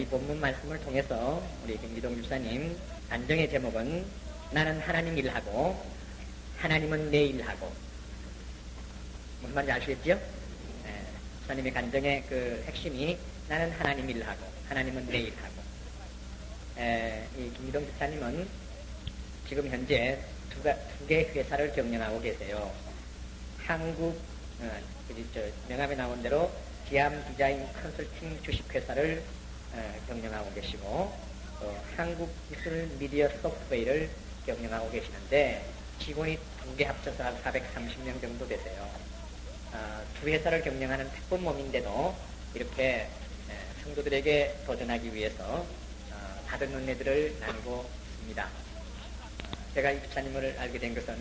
본문 말씀을 통해서 우리 김기동 집사님 간증의 제목은 나는 하나님 일하고 하나님은 내 일하고, 무슨 말인지 아시겠죠? 집사님의 간증의 그 핵심이 나는 하나님 일하고 하나님은 내 일하고. 이 김기동 집사님은 지금 현재 두 개 회사를 경영하고 계세요. 한국 명함에 나온 대로 기암 디자인 컨설팅 주식회사를 경영하고 계시고, 또 한국 기술 미디어 소프트웨어를 경영하고 계시는데 직원이 두 개 합쳐서 한 430명 정도 되세요. 두 회사를 경영하는 특본몸인데도 이렇게 성도들에게 도전하기 위해서 다른 은혜들을 나누고 있습니다. 제가 이 집사님을 알게 된 것은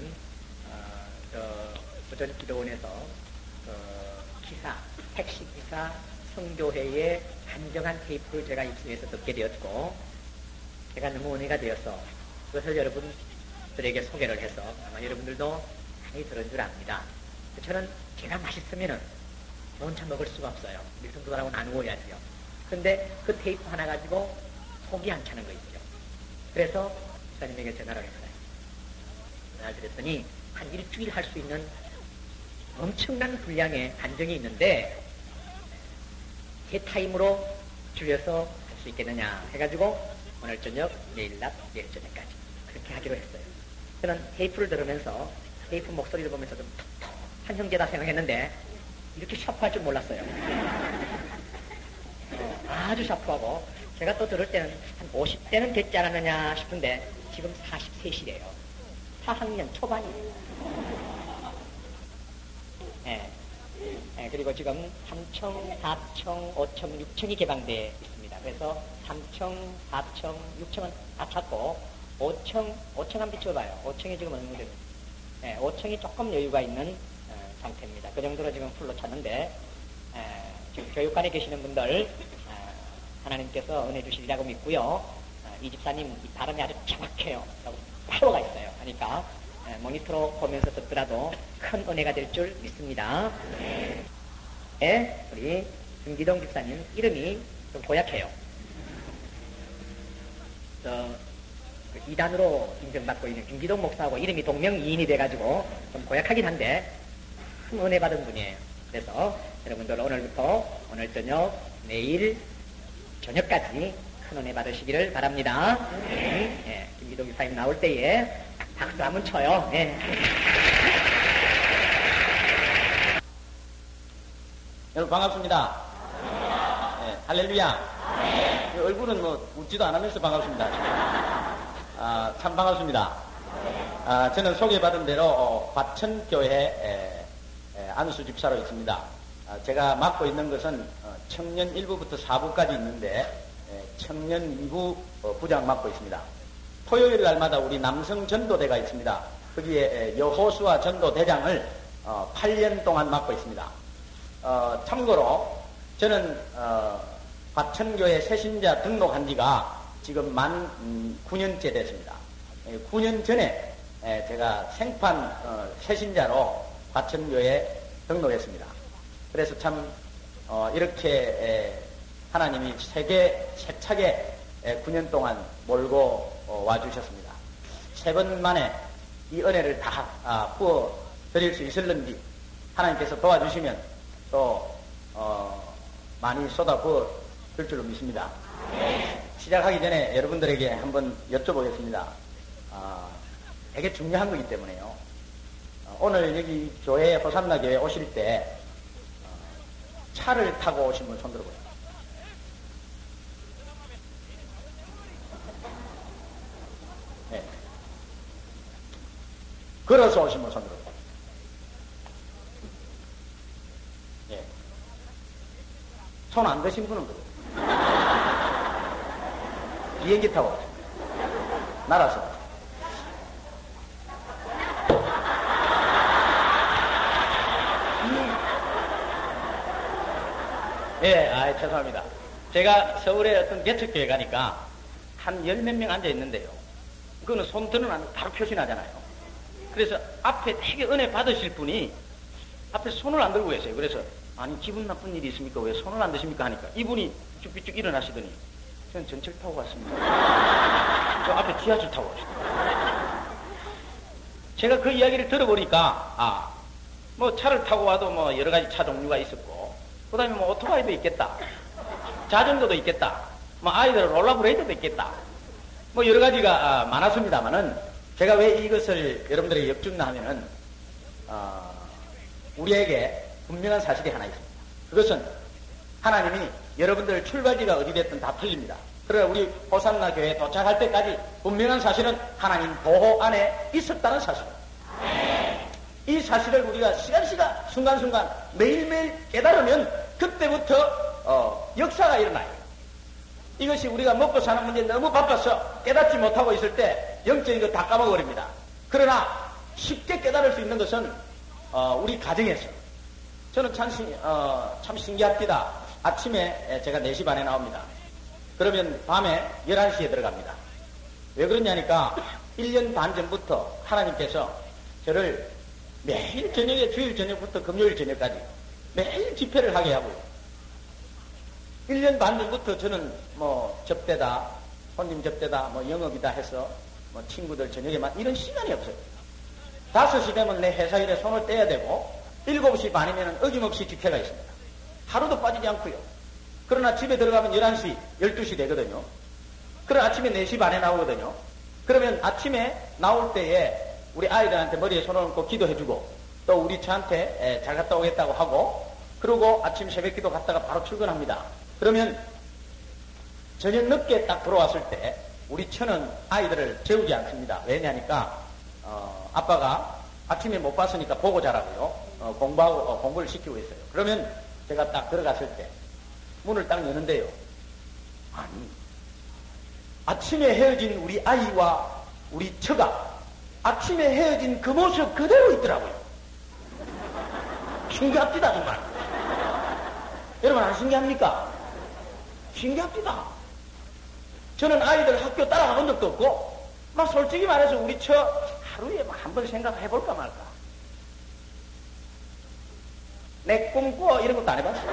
부전 기도원에서 기사, 택시 기사 성교회의 한정한 테이프를 제가 입수해서 듣게 되었고, 제가 너무 은혜가 되어서 그것을 여러분들에게 소개를 해서 아마 여러분들도 많이 들은 줄 압니다. 저는 제가 맛있으면은 혼자 먹을 수가 없어요. 우리 성도들하고 나누어야지요. 근데 그 테이프 하나 가지고 속이 안 차는 거 있죠. 그래서 집사님에게 전화를 했어요. 전화를 드렸더니 한 일주일 할 수 있는 엄청난 분량의 한정이 있는데 제 타임으로 줄여서 할 수 있겠느냐 해가지고 오늘 저녁, 내일 낮, 내일 저녁까지 그렇게 하기로 했어요. 저는 테이프를 들으면서 테이프 목소리를 보면서 좀 톡톡한 형제다 생각했는데 이렇게 샤프할 줄 몰랐어요. 아주 샤프하고, 제가 또 들을 때는 한 50대는 됐지 않았느냐 싶은데 지금 43시래요. 4학년 초반이에요. 그리고 지금 3청, 4청, 5청, 6청이 개방되어 있습니다. 그래서 3청, 4청, 6청은 다 찼고 5청 한번 비춰봐요. 5청이 지금 어느 정도 됩니다. 5청이 조금 여유가 있는 상태입니다. 그 정도로 지금 풀로 찼는데 지금 교육관에 계시는 분들 하나님께서 은혜 주시리라고 믿고요. 이 집사님 이 발음이 아주 정확해요. 파워가 있어요. 하니까 모니터로 보면서 듣더라도 큰 은혜가 될 줄 믿습니다. 우리 김기동 집사님 이름이 좀 고약해요. 이단으로 인정받고 있는 김기동 목사하고 이름이 동명이인이 돼가지고 좀 고약하긴 한데 큰 은혜 받은 분이에요. 그래서 여러분들 오늘부터 오늘 저녁, 내일 저녁까지 큰 은혜 받으시기를 바랍니다. 김기동 집사님 나올 때에 박수 한번 쳐요. 여러분 반갑습니다. 할렐루야. 얼굴은 뭐 웃지도 않으면서 반갑습니다. 참 반갑습니다. 저는 소개받은 대로 과천교회 안수 집사로 있습니다. 제가 맡고 있는 것은 청년 1부부터 4부까지 있는데 청년 2부 부장 맡고 있습니다. 토요일 날마다 우리 남성 전도대가 있습니다. 거기에 여호수아 전도대장을 8년 동안 맡고 있습니다. 참고로 저는 과천교회 새신자 등록한 지가 지금 만 9년째 됐습니다. 9년 전에 제가 생판 새신자로 과천교회에 등록했습니다. 그래서 참 이렇게 하나님이 세차게 9년 동안 몰고 와주셨습니다. 3번 만에 이 은혜를 다 부어 드릴 수 있을는지 하나님께서 도와주시면 또 많이 쏟아 부어 줄 줄로 믿습니다. 시작하기 전에 여러분들에게 한번 여쭤보겠습니다. 되게 중요한 거기 때문에요. 오늘 여기 교회 호산나 교회 오실 때 차를 타고 오신 분 손 들어보세요. 네. 걸어서 오신 분 손 들어보세요. 네. 손 안 드신 분은 그래요. 비행기 타고 오세요. 날아서. 죄송합니다. 제가 서울에 어떤 개척교회 가니까 한 열 몇 명 앉아 있는데요. 그거는 손 드는 안 바로 표시나잖아요. 그래서 앞에 되게 은혜 받으실 분이 앞에 손을 안 들고 계세요. 그래서 아니 기분 나쁜 일이 있습니까? 왜 손을 안 드십니까? 하니까 이분이 삐쭉삐쭉 일어나시더니 저는 전철 타고 갔습니다. 저 앞에 지하철 타고 갔습니다. 제가 그 이야기를 들어보니까, 뭐 차를 타고 와도 뭐 여러 가지 차 종류가 있었고, 그 다음에 뭐 오토바이도 있겠다. 자전거도 있겠다. 뭐 아이들 롤러브레이드도 있겠다. 뭐 여러 가지가 많았습니다만은, 제가 왜 이것을 여러분들에게 엽죽나 하면은, 우리에게 분명한 사실이 하나 있습니다. 그것은 하나님이 여러분들 출발지가 어디 됐든 다 틀립니다. 그러나 우리 호산나 교회에 도착할 때까지 분명한 사실은 하나님 보호 안에 있었다는 사실입니다. 이 사실을 우리가 시간시간 순간순간 매일매일 깨달으면 그때부터 역사가 일어나요. 이것이 우리가 먹고 사는 문제에 너무 바빠서 깨닫지 못하고 있을 때 영적인 거 다 까먹어버립니다. 그러나 쉽게 깨달을 수 있는 것은 우리 가정에서. 저는 참 신기합니다. 아침에 제가 4시 반에 나옵니다. 그러면 밤에 11시에 들어갑니다. 왜 그러냐니까 1년 반 전부터 하나님께서 저를 매일 저녁에 주일 저녁부터 금요일 저녁까지 매일 집회를 하게 하고요. 1년 반 전부터 저는 뭐 접대다, 손님 접대다, 뭐 영업이다 해서 뭐 친구들 저녁에만 이런 시간이 없어요. 5시 되면 내 회사 일에 손을 떼야 되고 7시 반이면 어김없이 집회가 있습니다. 하루도 빠지지 않고요. 그러나 집에 들어가면 11시, 12시 되거든요. 그럼 아침에 4시 반에 나오거든요. 그러면 아침에 나올 때에 우리 아이들한테 머리에 손을 얹고 기도해주고 또 우리 저한테 잘 갔다 오겠다고 하고 그러고 아침 새벽 기도 갔다가 바로 출근합니다. 그러면 저녁 늦게 딱 들어왔을 때 우리 처는 아이들을 재우지 않습니다. 왜냐니까 아빠가 아침에 못 봤으니까 보고 자라고요. 공부를 시키고 있어요. 그러면 제가 딱 들어갔을 때 문을 딱 여는데요. 아니, 아침에 헤어진 우리 아이와 우리 처가 아침에 헤어진 그 모습 그대로 있더라고요. 신기합니다, 정말. 여러분 안 신기합니까? 신기합니다. 저는 아이들 학교 따라가 본 적도 없고, 막 솔직히 말해서 우리 처 하루에 막 한 번 생각해 볼까 말까. 내 꿈꿔 이런 것도 안 해봤어요.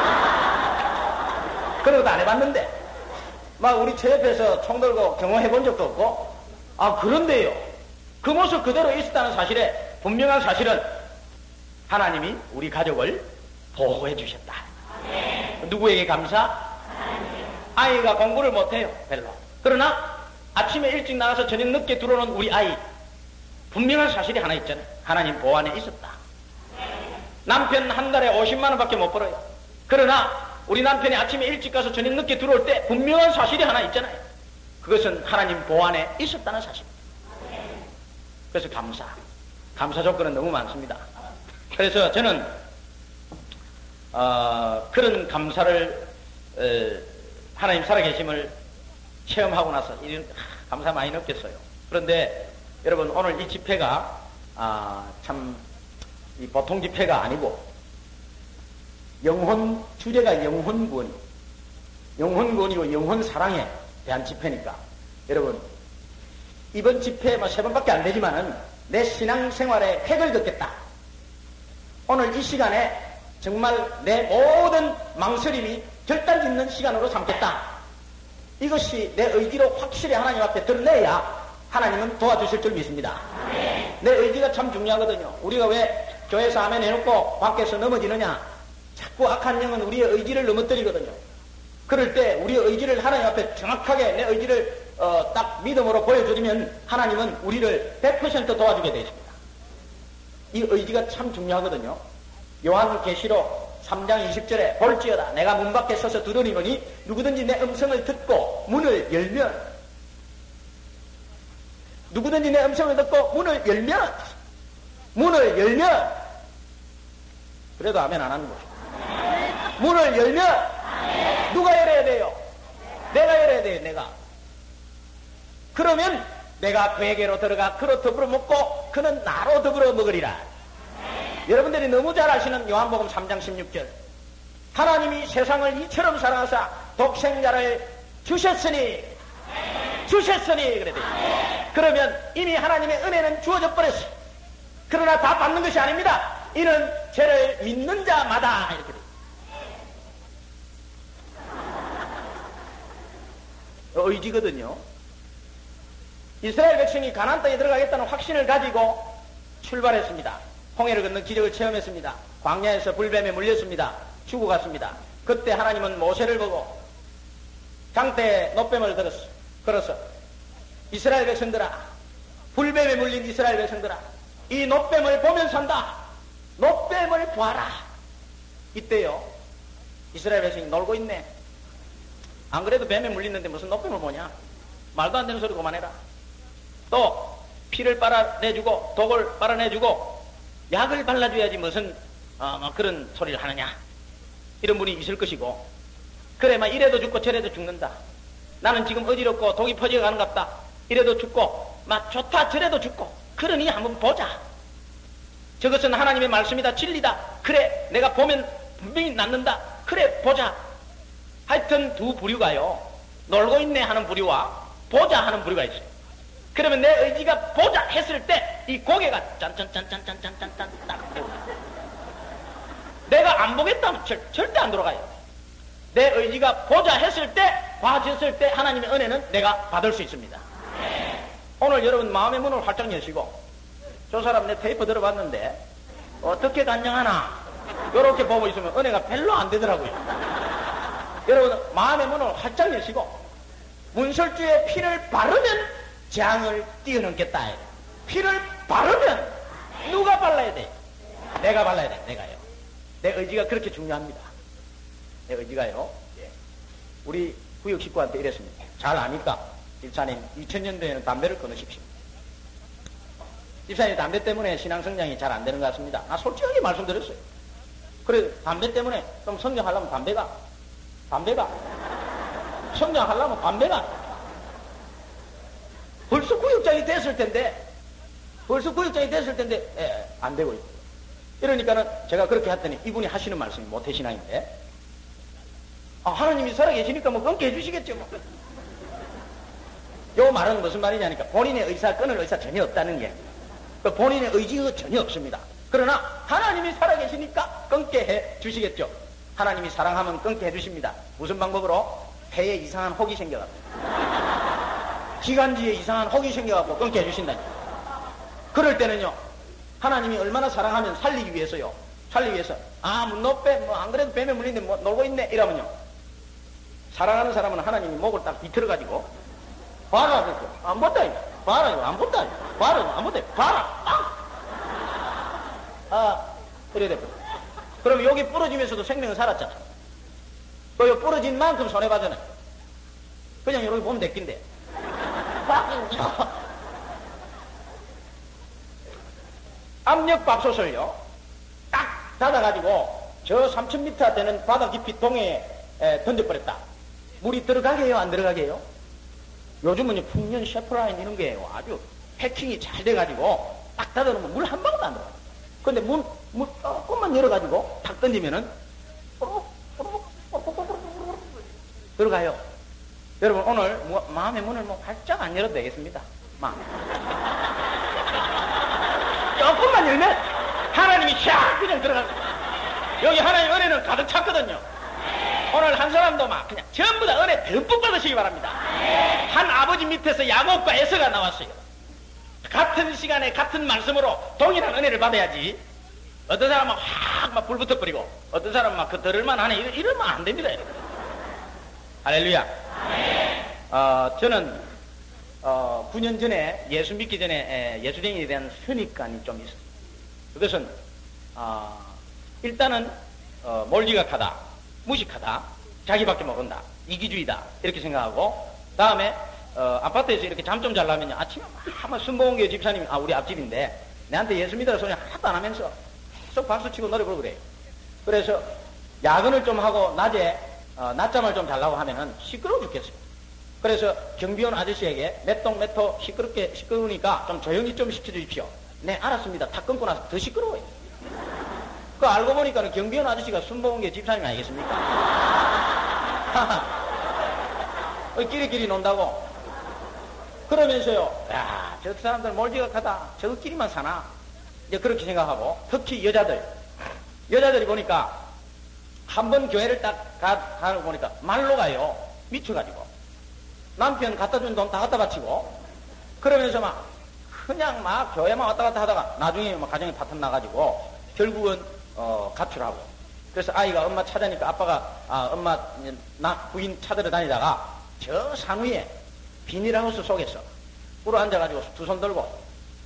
그런 것도 안 해봤는데, 막 우리 처 옆에서 총 들고 경험해 본 적도 없고, 그런데요. 그 모습 그대로 있었다는 사실에 분명한 사실은 하나님이 우리 가족을 보호해 주셨다. 누구에게 감사? 아이가 공부를 못해요. 별로. 그러나 아침에 일찍 나가서 저녁 늦게 들어오는 우리 아이 분명한 사실이 하나 있잖아요. 하나님 보호 안에 있었다. 남편 한 달에 50만 원밖에 못 벌어요. 그러나 우리 남편이 아침에 일찍 가서 저녁 늦게 들어올 때 분명한 사실이 하나 있잖아요. 그것은 하나님 보호 안에 있었다는 사실입니다. 그래서 감사 조건은 너무 많습니다. 그래서 저는 그런 감사를 하나님 살아계심을 체험하고 나서 이런 감사 많이 느꼈어요. 그런데 여러분 오늘 이 집회가 참 이 보통 집회가 아니고 주제가 영혼구원이고 영혼사랑에 대한 집회니까 여러분 이번 집회 3번밖에 안 되지만은 내 신앙생활에 획을 긋겠다. 오늘 이 시간에 정말 내 모든 망설임이 결단짓는 시간으로 삼겠다. 이것이 내 의지로 확실히 하나님 앞에 드러내야 하나님은 도와주실 줄 믿습니다. 내 의지가 참 중요하거든요. 우리가 왜 교회에서 아멘 해놓고 밖에서 넘어지느냐. 자꾸 악한 영은 우리의 의지를 넘어뜨리거든요. 그럴 때 우리의 의지를 하나님 앞에 정확하게 내 의지를 딱 믿음으로 보여주면 하나님은 우리를 100% 도와주게 되어 있습니다. 이 의지가 참 중요하거든요. 요한계시록 3장 20절에 볼지어다 내가 문 밖에 서서 두드리노니 누구든지 내 음성을 듣고 문을 열면 그래도 아멘 안 하는 거죠. 문을 열면 누가 열어야 돼요? 내가 열어야 돼요. 내가. 그러면 내가 그에게로 들어가 그로 더불어 먹고 그는 나로 더불어 먹으리라. 여러분들이 너무 잘 아시는 요한복음 3장 16절 하나님이 세상을 이처럼 사랑하사 독생자를 주셨으니 그래 돼요. 그러면 이미 하나님의 은혜는 주어져 버렸어요. 그러나 다 받는 것이 아닙니다. 이는 죄를 믿는 자마다 이렇게 돼요. 의지거든요. 이스라엘 백성이 가나안 땅에 들어가겠다는 확신을 가지고 출발했습니다. 홍해를 건너 기적을 체험했습니다. 광야에서 불뱀에 물렸습니다. 죽어갔습니다. 그때 하나님은 모세를 보고 장대에 놋뱀을 걸어서 이스라엘 백성들아, 불뱀에 물린 이스라엘 백성들아, 이 놋뱀을 보면 산다. 놋뱀을 보아라. 이때요, 이스라엘 백성이 놀고 있네. 안 그래도 뱀에 물리는데 무슨 놋뱀을 보냐? 말도 안 되는 소리 그만해라. 또 피를 빨아내주고 독을 빨아내주고 약을 발라줘야지 무슨 그런 소리를 하느냐, 이런 분이 있을 것이고, 그래 막 이래도 죽고 저래도 죽는다, 나는 지금 어지럽고 독이 퍼져가는 것 같다, 이래도 죽고 막 좋다 저래도 죽고, 그러니 한번 보자. 저것은 하나님의 말씀이다, 진리다, 그래 내가 보면 분명히 낫는다, 그래 보자. 하여튼 두 부류가요, 놀고 있네 하는 부류와 보자 하는 부류가 있어요. 그러면 내 의지가 보자 했을 때 이 고개가 짠짠짠짠짠짠짠짠 딱 되고, 내가 안 보겠다면 절대 안 돌아가요. 내 의지가 보자 했을 때, 봐줬을 때 하나님의 은혜는 내가 받을 수 있습니다. 오늘 여러분 마음의 문을 활짝 여시고, 저 사람 내 테이프 들어봤는데 어떻게 간증하나 이렇게 보고 있으면 은혜가 별로 안 되더라고요. 여러분 마음의 문을 활짝 여시고, 문설주에 피를 바르면 재앙을 뛰어넘겠다. 피를 바르면 누가 발라야 돼? 내가 발라야 돼. 내가요. 내 의지가 그렇게 중요합니다. 내 의지가요. 예. 우리 구역 식구한테 이랬습니다. 잘 아니까 집사님 2000년도에는 담배를 끊으십시오. 집사님 담배 때문에 신앙 성장이 잘 안 되는 것 같습니다. 솔직하게 말씀드렸어요. 그래 담배 때문에 좀 성장하려면 담배가 성장하려면 담배가 벌써 구역장이 됐을 텐데 안 되고 있고. 이러니까는 제가 그렇게 했더니 이분이 하시는 말씀이 모태신앙인데, 하나님이 살아계시니까 뭐 끊게 해주시겠죠 뭐. 요 말은 무슨 말이냐니까, 본인의 의사 끊을 의사 전혀 없다는 게, 본인의 의지가 전혀 없습니다. 그러나 하나님이 살아계시니까 끊게 해 주시겠죠. 하나님이 사랑하면 끊게 해 주십니다. 무슨 방법으로? 폐에 이상한 혹이 생겨갖고, 기관지에 이상한 혹이 생겨갖고 끊게 해주신다니까. 그럴 때는요, 하나님이 얼마나 사랑하면 살리기 위해서요, 노뱀, 안 그래도 뱀에 물리는데 놀고 있네 이러면요, 사랑하는 사람은 하나님이 목을 딱 비틀어가지고 봐라, 그렇게 안 본다 이거, 봐라 이거 안 본다, 봐라 이거 안 본다, 봐라, 이래 돼버려. 그럼 여기 부러지면서도 생명은 살았잖아. 그 부러진 만큼 손해봐잖아요. 그냥 이렇게 보면 됐긴데. 압력밥솥을요 딱 닫아가지고 저 3000m 되는 바다 깊이 동해에 던져버렸다. 물이 들어가게 해요, 안 들어가게 해요? 요즘은 풍년 셰프라인 이런 게 아주 패킹이 잘 돼가지고 딱 닫아놓으면 물 한 방울도 안 들어가요. 근데 문 조금만 열어가지고 탁 던지면은 들어가요. 여러분 오늘 마음의 문을 활짝 안 열어도 되겠습니다. 조금만 열면 하나님이 샥 그냥 들어가요. 여기 하나님의 은혜는 가득 찼거든요. 오늘 한 사람도 그냥 전부 다 은혜 듬뿍 받으시기 바랍니다. 한 아버지 밑에서 야곱과 에서가 나왔어요. 같은 시간에 같은 말씀으로 동일한 은혜를 받아야지. 어떤 사람은 확 불 붙어버리고 어떤 사람은 그 들을만 하네 이러면 안 됩니다. 할렐루야. 저는 9년 전에 예수 믿기 전에 예수쟁이에 대한 선입관이 좀 있었어요. 그것은 일단은 몰지각하다, 무식하다, 자기밖에 모른다, 이기주의다 이렇게 생각하고, 다음에 아파트에서 이렇게 잠 좀 자려면 아침에 한번 순봉교 집사님이 우리 앞집인데 내한테 예수 믿으라 소리 하나도 안 하면서 계속 박수치고 노래 부르고 그래요. 그래서 야근을 좀 하고 낮에 낮잠을 좀 자려고 하면은 시끄러워 죽겠어요. 그래서 경비원 아저씨에게 몇 동 몇 호 시끄러우니까 좀 조용히 좀 시켜주십시오. 네 알았습니다. 다 끊고 나서 더 시끄러워요. 그 알고 보니까는 경비원 아저씨가 순봉교 집사님 아니겠습니까? 끼리끼리 논다고. 그러면서요, 야, 저 사람들 몰지각하다. 저끼리만 사나? 이제 그렇게 생각하고, 특히 여자들이 보니까 한 번 교회를 딱 가고 보니까 말로 가요. 미쳐가지고. 남편 갖다 준 돈 다 갖다 바치고, 그러면서 막, 그냥 막 교회만 왔다 갔다 하다가 나중에 막 가정이 파탄 나가지고, 결국은, 가출하고. 그래서 아이가 엄마 찾으니까 아빠가, 엄마, 부인 찾으러 다니다가, 저 산 위에 비닐하우스 속에서 꿇어 앉아가지고 두 손 들고,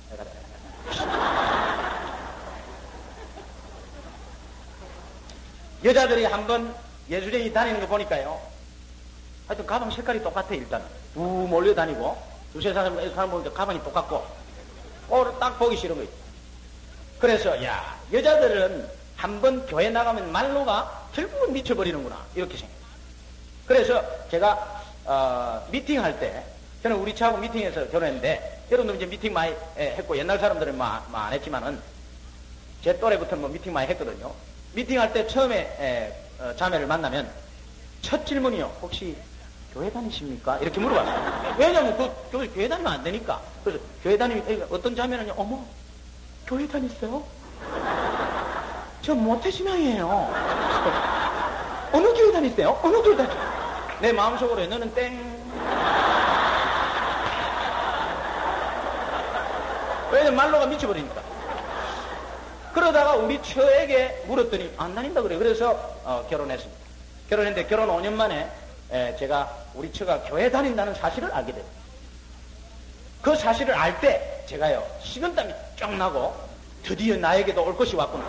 여자들이 한번 예수쟁이 다니는 거 보니까요. 하여튼 가방 색깔이 똑같아, 일단. 두 몰려 다니고, 두세 사람 보니까 가방이 똑같고, 그걸 딱 보기 싫은 거지. 그래서, 야, 여자들은 한번 교회 나가면 말로가 결국은 미쳐버리는구나. 이렇게 생각해요. 그래서 제가, 미팅할 때, 저는 우리 차하고 미팅해서 결혼했는데, 여러분들 이제 미팅 많이 했고, 옛날 사람들은 안 했지만은, 제 또래부터는 뭐 미팅 많이 했거든요. 미팅할 때 처음에 자매를 만나면 첫 질문이요. 혹시 교회 다니십니까? 이렇게 물어봤어요. 왜냐면 교회 다니면 안 되니까. 그래서 교회 다니면 어떤 자매는요. 어머, 교회 다녔어요? 저 모태신앙이에요. 어느 교회 다니세요? 어느 교회 다니세요? 내 마음속으로 너는 땡. 왜냐면 말로가 미쳐버리니까. 그러다가 우리 처에게 물었더니 안 다닌다 그래요. 그래서 결혼했습니다. 결혼했는데 결혼 5년 만에 제가 우리 처가 교회 다닌다는 사실을 알게 됐어요. 그 사실을 알 때 제가요 식은땀이 쫙 나고 드디어 나에게도 올 것이 왔구나.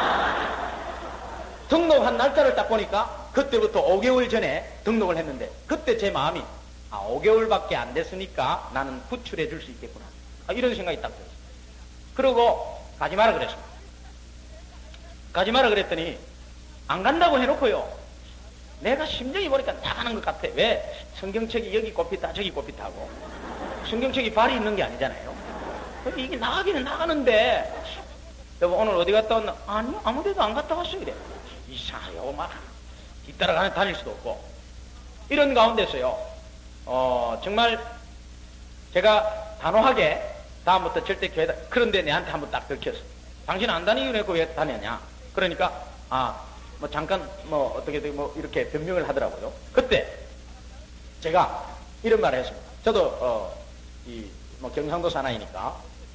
등록한 날짜를 딱 보니까 그때부터 5개월 전에 등록을 했는데 그때 제 마음이 5개월밖에 안 됐으니까 나는 구출해 줄 수 있겠구나. 이런 생각이 딱 들었어요. 그러고 가지 마라 그랬습니다. 가지 마라 그랬더니 안 간다고 해놓고요. 내가 심정이 보니까 나가는 것 같아. 왜? 성경책이 여기 꼽히다 저기 꼽히다 하고 성경책이 발이 있는 게 아니잖아요. 이게 나가기는 나가는데 여보 오늘 어디 갔다 왔나? 아니요 아무데도 안 갔다 왔어요. 그래. 이상해요. 막 뒤따라가는 다닐 수도 없고 이런 가운데서요. 정말 제가 단호하게 다음부터 절대 교회 그런데 내한테 한번 딱 들켰어. 당신 안 다니기로 했고 왜 다녔냐? 그러니까 뭐 잠깐 뭐 어떻게 뭐 이렇게 변명을 하더라고요. 그때 제가 이런 말을 했습니다. 저도 뭐 경상도 사나이니까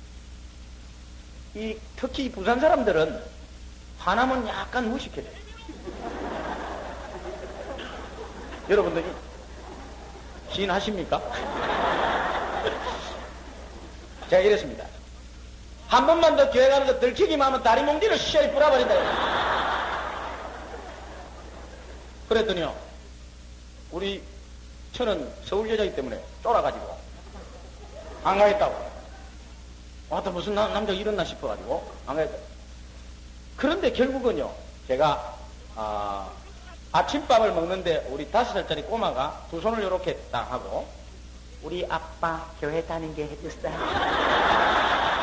특히 부산 사람들은 화나면 약간 무식해져요. 여러분들이 시인하십니까? 제가 이랬습니다. 한 번만 더 교회 가는 거 들키기만 하면 다리 몽디를 시야에 뿌려버린다. 그랬더니요. 우리 처는 서울 여자이기 때문에 쫄아가지고 안 가겠다고. 또 무슨 남자가 이랬나 싶어가지고 안 가겠다고. 그런데 결국은요. 제가 아침밥을 먹는데 우리 5살짜리 꼬마가 두 손을 이렇게 딱 하고 우리 아빠 교회 다니게 해줬어요.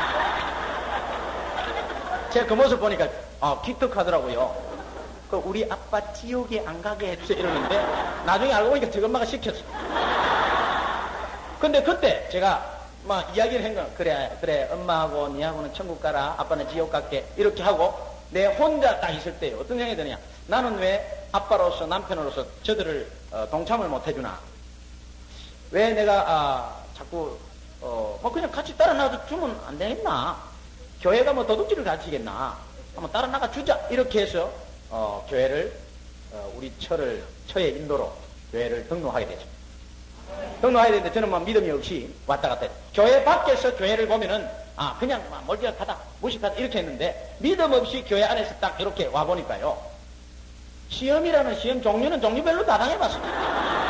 제가 그 모습 보니까 기특하더라고요. 우리 아빠 지옥에 안 가게 해주세요 이러는데 나중에 알고 보니까 저희 엄마가 시켰어. 근데 그때 제가 막 이야기를 한 거 그래 엄마하고 니하고는 천국 가라 아빠는 지옥 갈게 이렇게 하고 내 혼자 딱 있을 때 어떤 생각이 드냐. 나는 왜 아빠로서 남편으로서 저들을 동참을 못 해주나. 왜 내가 자꾸 뭐 그냥 같이 따라 나가 주면 안 되겠나. 교회가 뭐 도둑질을 가르치겠나. 한번 따라 나가 주자 이렇게 해서 교회를 우리 처의 인도로 교회를 등록하게 됐습니다. 등록하게 됐는데 저는 뭐 믿음이 없이 왔다 갔다 했어요. 교회 밖에서 교회를 보면은 그냥 멀찌감치하다 무식하다 이렇게 했는데 믿음 없이 교회 안에서 딱 이렇게 와보니까요. 시험이라는 시험 종류는 종류별로 다 당해봤습니다.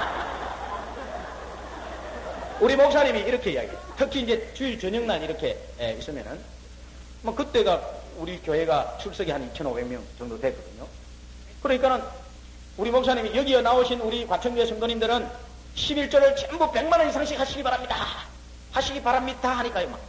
우리 목사님이 이렇게 이야기해요. 특히 이제 주일 저녁날 이렇게 있으면은 뭐 그때가 우리 교회가 출석이 한 2,500명 정도 됐거든요. 그러니까는 우리 목사님이 여기에 나오신 우리 과천교회 성도님들은 11조를 전부 100만 원 이상씩 하시기 바랍니다. 하시기 바랍니다 하니까요. 막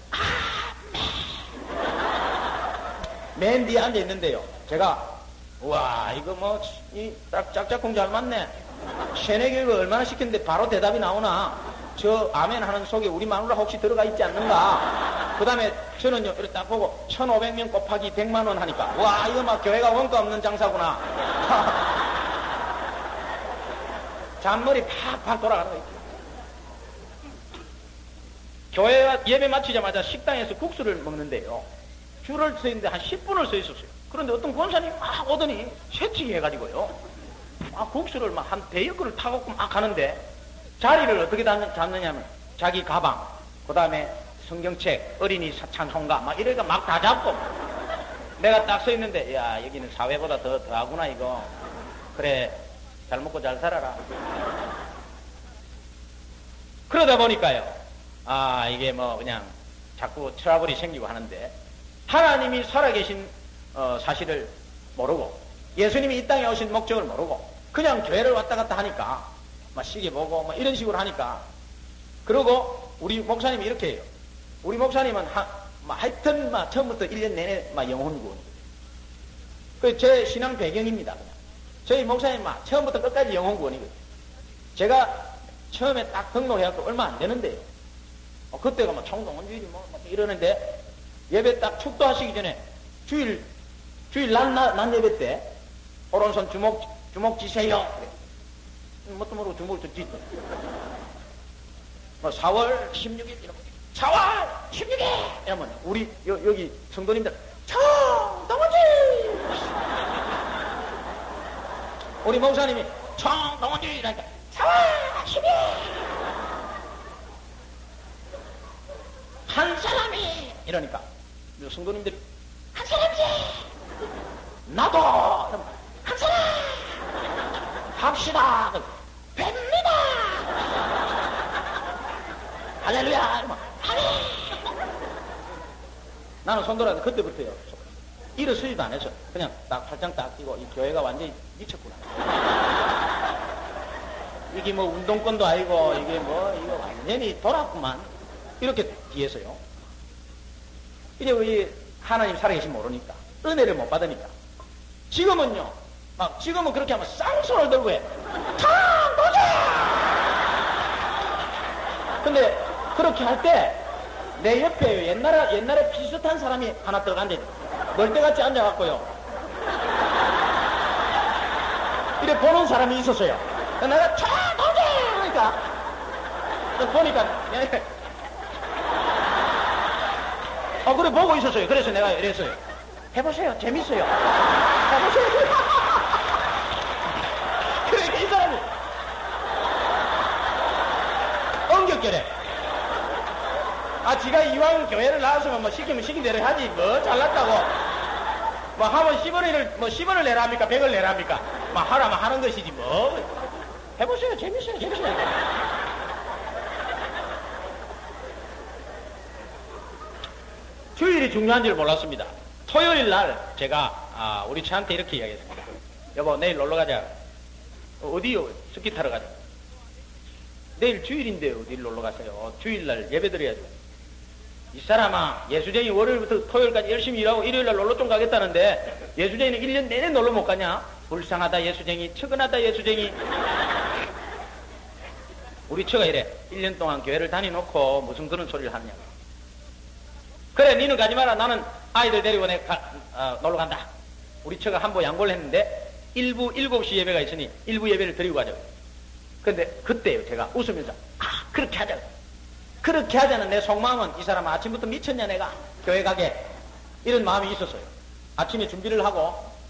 맨 뒤에 앉아 있는데요. 제가 우와 이거 뭐 이 짝짝꿍 잘 맞네. 세뇌 교육을 얼마나 시켰는데 바로 대답이 나오나. 저 아멘 하는 속에 우리 마누라 혹시 들어가 있지 않는가. 그 다음에 저는요 이렇게 딱 보고 1,500명 곱하기 100만 원 하니까 와 이거 막 교회가 원가 없는 장사구나. 잔머리 팍팍 돌아가는 거 있죠. 교회 예배 마치자마자 식당에서 국수를 먹는데요. 줄을 서 있는데 한 10분을 서 있었어요. 그런데 어떤 권사님이 막 오더니 새치기 해가지고요. 국수를 막 한 대여그를 타고 막 가는데 자리를 어떻게 잡느냐면 자기 가방, 그 다음에 성경책, 어린이 찬송가 막 이래가 막 다 잡고 내가 딱 서 있는데 야 여기는 사회보다 더하구나 이거. 그래 잘 먹고 잘 살아라. 그러다 보니까요. 이게 뭐 그냥 자꾸 트러블이 생기고 하는데 하나님이 살아계신 사실을 모르고 예수님이 이 땅에 오신 목적을 모르고 그냥 교회를 왔다 갔다 하니까 막 시계 보고 막 이런 식으로 하니까 그러고 우리 목사님이 이렇게 해요. 우리 목사님은 하여튼 처음부터 1년 내내 영혼구원. 그 제 신앙 배경입니다. 그냥. 저희 목사님 처음부터 끝까지 영혼구원이거든요. 제가 처음에 딱 등록해갖고 얼마 안 되는데요. 그때가 총동원주일이 이러는데 예배 딱 축도하시기 전에 주일 난 예배 때 오른손 주먹 쥐세요. 그래. 뭣도 모르고 주먹을 좀 쥐더니 4월 16일 이러면 4월 16일 이러면 우리 여기 성도님들 총동원주일 우리 목사님이 총동원주일이라니까 4월 10일 한 사람이 이러니까 성도님들이 한 사람이지 나도 한 사람 합시다 뵙니다 할렐루야 이러면 아멘 나는 손들어서 그때부터요 일어서지도 안 했어. 그냥 딱 팔짱 딱 끼고 이 교회가 완전히 미쳤구나. 이게 뭐 운동권도 아니고 이게 뭐 이거 완전히 돌았구만. 이렇게 뒤에서요. 이제 우리 하나님 살아계신 모르니까 은혜를 못 받으니까 지금은요. 지금은 그렇게 하면 쌍손을 들고 해. 참 도전! 근데 그렇게 할 때 내 옆에 옛날에 비슷한 사람이 하나 들어가 앉아있어. 멀때같이 앉아갖고요. 이래 보는 사람이 있었어요. 내가 참 도전! 그러니까 보니까 그래 보고 있었어요. 그래서 내가 이랬어요. 해보세요. 재밌어요. 해보세요. 그러니까 이 사람이 엉겹결에 지가 이왕 교회를 나왔으면 시키면 시킨 대로 하지 뭐 잘났다고 하면 10원을 내라 합니까 100을 내라 합니까 하라면 하는 것이지 뭐 해보세요. 재밌어요. 주일이 중요한 줄 몰랐습니다. 토요일 날 제가 우리 차한테 이렇게 이야기했습니다. 여보 내일 놀러가자. 어디요? 스키 타러 가자. 내일 주일인데 어딜 놀러가세요? 주일날 예배 드려야죠. 이 사람아 예수쟁이 월요일부터 토요일까지 열심히 일하고 일요일날 놀러 좀 가겠다는데 예수쟁이는 1년 내내 놀러 못 가냐? 불쌍하다 예수쟁이 측은하다 예수쟁이. 우리 처가 이래 1년 동안 교회를 다니놓고 무슨 그런 소리를 하느냐. 그래 니는 가지 마라. 나는 아이들 데리고 놀러 간다. 우리 처가 한번 양보를 했는데 7시 예배가 있으니 1부 예배를 드리고 가자고. 근데 그때요 제가 웃으면서 그렇게 하자. 그렇게 하자는 내 속마음은 이 사람은 아침부터 미쳤냐 내가 교회 가게 이런 마음이 있었어요. 아침에 준비를 하고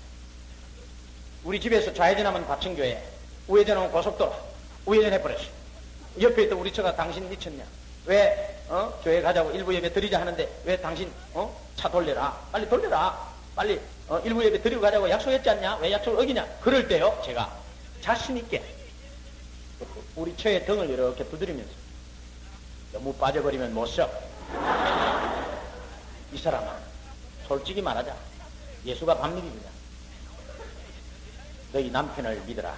우리 집에서 좌회전하면 과천교회 우회전하면 고속도로 우회전해버렸어요. 옆에 있던 우리 처가 당신 미쳤냐 왜 교회 가자고 1부 예배 드리자 하는데 왜 당신 차 돌려라 빨리 돌려라 빨리 1부 예배 드리고 가자고 약속했지 않냐 왜 약속을 어기냐. 그럴 때요 제가 자신 있게 우리 처의 등을 이렇게 두드리면서 너무 빠져버리면 못 써. 이 사람아 솔직히 말하자. 예수가 밥 먹이느냐. 너희 남편을 믿어라.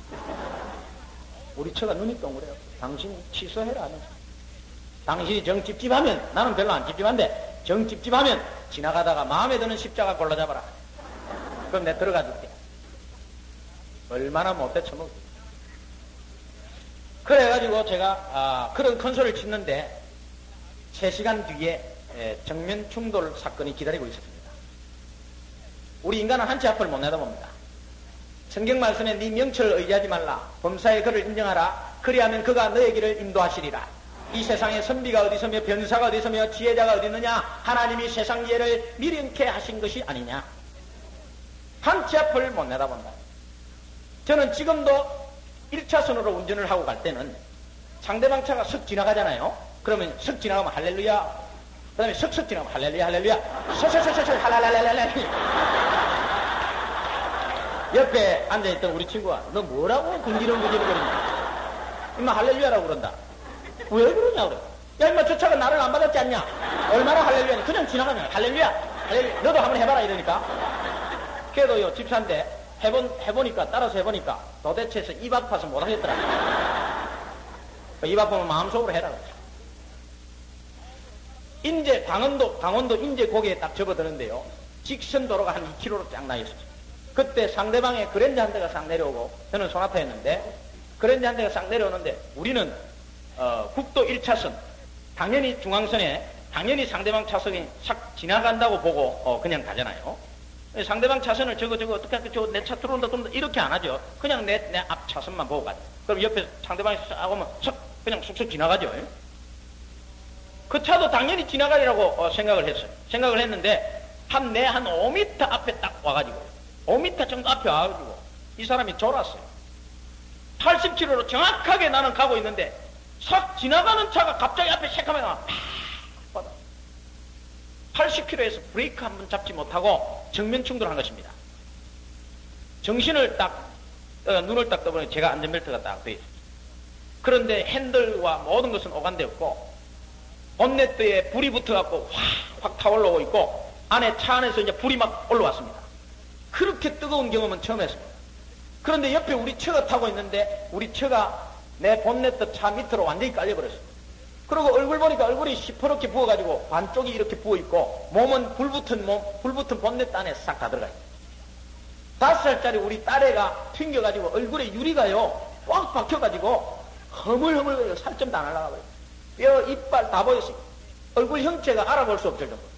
우리 처가 눈이 동그래요. 당신이 취소해라. 당신이 정 찝찝하면 나는 별로 안 찝찝한데 정 찝찝하면 지나가다가 마음에 드는 십자가 골라잡아라. 그럼 내가 들어가 줄게. 얼마나 못돼 처먹어. 그래가지고 제가 그런 큰 소리를 치는데 3시간 뒤에 정면 충돌 사건이 기다리고 있었습니다. 우리 인간은 한치 앞을 못 내다봅니다. 성경 말씀에 네 명철을 의지하지 말라. 범사의 그를 인정하라. 그리하면 그가 너의 길을 인도하시리라. 이 세상에 선비가 어디 있으며 변사가 어디 있으며 지혜자가 어디 있느냐? 하나님이 세상 지혜를 미련케 하신 것이 아니냐? 한 치 앞을 못 내다본다. 저는 지금도 1차선으로 운전을 하고 갈 때는 상대방 차가 슥 지나가잖아요. 그러면 슥 지나가면 할렐루야. 그 다음에 슥슥 지나가면 할렐루야, 할렐루야. 슥슥슥슥 할랄랄랄랄. 옆에 앉아있던 우리 친구가 너 뭐라고 군지렁군지렁거리냐? 임마 할렐루야라고 그런다. 왜 그러냐 그래. 야 임마 저 차가 나를 안 받았지 않냐? 얼마나 할렐루야냐. 그냥 지나가면 할렐루야, 할렐루야. 너도 한번 해봐라 이러니까. 그래도요 집사인데 해보니까 따라서 해보니까 도대체에서 입 아파서 못하겠더라. 입 아프면 마음속으로 해라. 인제 강원도 인제 고개에 딱 접어드는데요. 직선 도로가 한 2km로 쫙 나있었죠. 그때 상대방에 그랜저 한 대가 싹 내려오고 저는 소나타였는데 그랜저 한 대가 싹 내려오는데 우리는 국도 1차선 당연히 중앙선에 당연히 상대방 차선이 싹 지나간다고 보고 그냥 가잖아요. 상대방 차선을 저거 어떻게 할까? 내 차 들어온다 이렇게 안 하죠. 그냥 내 앞 차선만 보고 가죠. 그럼 옆에 상대방이 싹 오면 그냥 쑥쑥 지나가죠. 그 차도 당연히 지나가리라고 생각을 했어요. 생각을 했는데 한 5m 앞에 딱 와가지고 5m 정도 앞에 와가지고 이 사람이 졸았어요. 80km로 정확하게 나는 가고 있는데 싹 지나가는 차가 갑자기 앞에 샥하면 팍 받아. 80km에서 브레이크 한 번 잡지 못하고 정면 충돌한 것입니다. 정신을 눈을 딱 떠보니 제가 안전벨트가 딱 돼 있어요. 그런데 핸들과 모든 것은 오간되었고 본네트에 불이 붙어갖고 확 타올라오고 있고 차 안에서 이제 불이 막 올라왔습니다. 그렇게 뜨거운 경험은 처음 했습니다. 그런데 옆에 우리 처가 타고 있는데 우리 처가 내 본네트 차 밑으로 완전히 깔려버렸어요. 그리고 얼굴 보니까 얼굴이 시퍼렇게 부어가지고 반쪽이 이렇게 부어있고 몸은 불붙은 본네트 안에 싹 다 들어가 있어요. 5살짜리 우리 딸애가 튕겨가지고 얼굴에 유리가요 꽉 박혀가지고 허물허물 살점도 안 날아가버려요. 뼈, 이빨 다 보였어요. 얼굴 형체가 알아볼 수 없을 정도.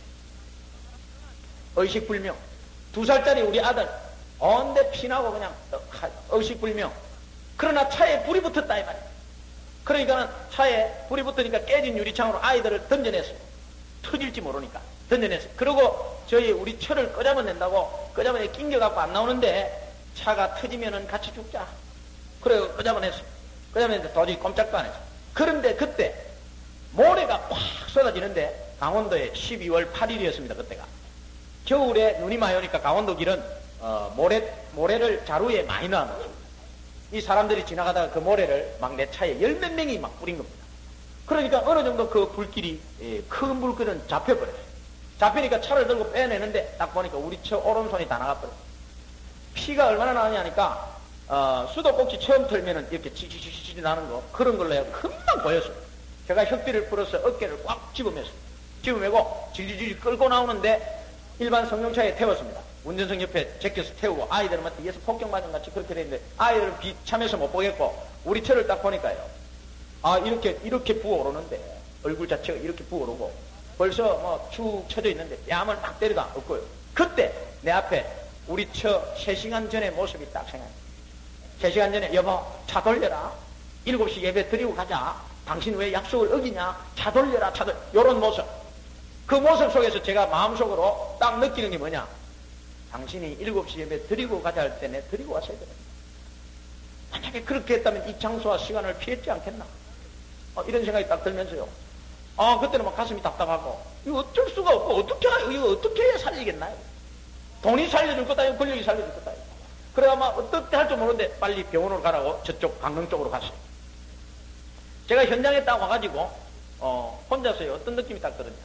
의식불명. 2살짜리 우리 아들 온데 피나고 그냥 의식불명. 그러나 차에 불이 붙었다 이 말이에요. 그러니까는 차에 불이 붙으니까 깨진 유리창으로 아이들을 던져냈어요. 터질지 모르니까 던져냈어요. 그리고 우리 차를 끄잡아낸다고 끄잡아내 낑겨갖고 안 나오는데 차가 터지면은 같이 죽자. 그래서 끄잡아냈어요. 끄잡아냈는데 도저히 꼼짝도 안 했어요. 그런데 그때 모래가 팍 쏟아지는데 강원도에 12월 8일이었습니다. 그때가 겨울에 눈이 많이 오니까 강원도 길은 모래를 자루에 많이 넣어놓죠. 이 사람들이 지나가다가 그 모래를 막 내 차에 10몇 명이 막 뿌린 겁니다. 그러니까 어느 정도 그 불길이 큰 불길은 잡혀버려요. 잡히니까 차를 들고 빼내는데 딱 보니까 우리 차 오른손이 다 나가버려요. 피가 얼마나 나느냐니까 수도꼭지 처음 털면은 이렇게 치치치치 나는 거 그런 걸로 해요. 금방 보였어요. 제가 혁비를 풀어서 어깨를 꽉 집어매고 질질질 끌고 나오는데 일반 성용차에 태웠습니다. 운전석 옆에 제껴서 태우고 아이들한테 뒤에서 폭격맞은 같이 그렇게 되는데 아이들은 비참해서 못 보겠고 우리 차를 딱 보니까요. 이렇게 부어오르는데 얼굴 자체가 이렇게 부어오르고 벌써 축 쳐져 있는데 뺨을 막 때려도 없고요. 그때 내 앞에 우리 차 3시간 전의 모습이 딱 생각나요. 3시간 전에 여보 차 돌려라. 7시 예배 드리고 가자. 당신 왜 약속을 어기냐? 차 돌려라. 요런 모습. 그 모습 속에서 제가 마음속으로 딱 느끼는 게 뭐냐? 당신이 7시 예배 드리고 가자 할 때 내 드리고 왔어야 됩니다. 만약에 그렇게 했다면 이 장소와 시간을 피했지 않겠나? 이런 생각이 딱 들면서요. 그때는 막 가슴이 답답하고 이거 어쩔 수가 없고 이거 어떻게 해야 살리겠나요? 돈이 살려줄 거다, 권력이 살려줄 거다. 그래 아마 어떻게 할 줄 모르는데 빨리 병원으로 가라고 저쪽 강릉 쪽으로 갔어요. 제가 현장에 딱 와가지고 혼자서요 어떤 느낌이 딱 들었냐?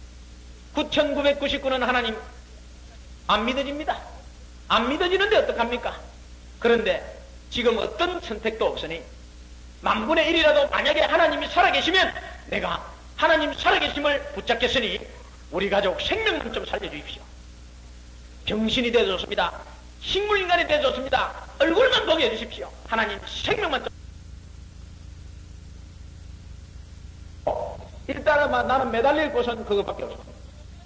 9999는 하나님 안 믿어집니다. 안 믿어지는데 어떡합니까? 그런데 지금 어떤 선택도 없으니 만분의 1이라도 만약에 하나님이 살아계시면 내가 하나님 살아계심을 붙잡겠으니 우리 가족 생명만 좀 살려주십시오. 병신이 되어줬습니다. 식물인간이 되어줬습니다. 얼굴만 보게 해주십시오. 하나님 생명만 좀. 일단은 나는 매달릴 곳은 그것밖에 없습니다.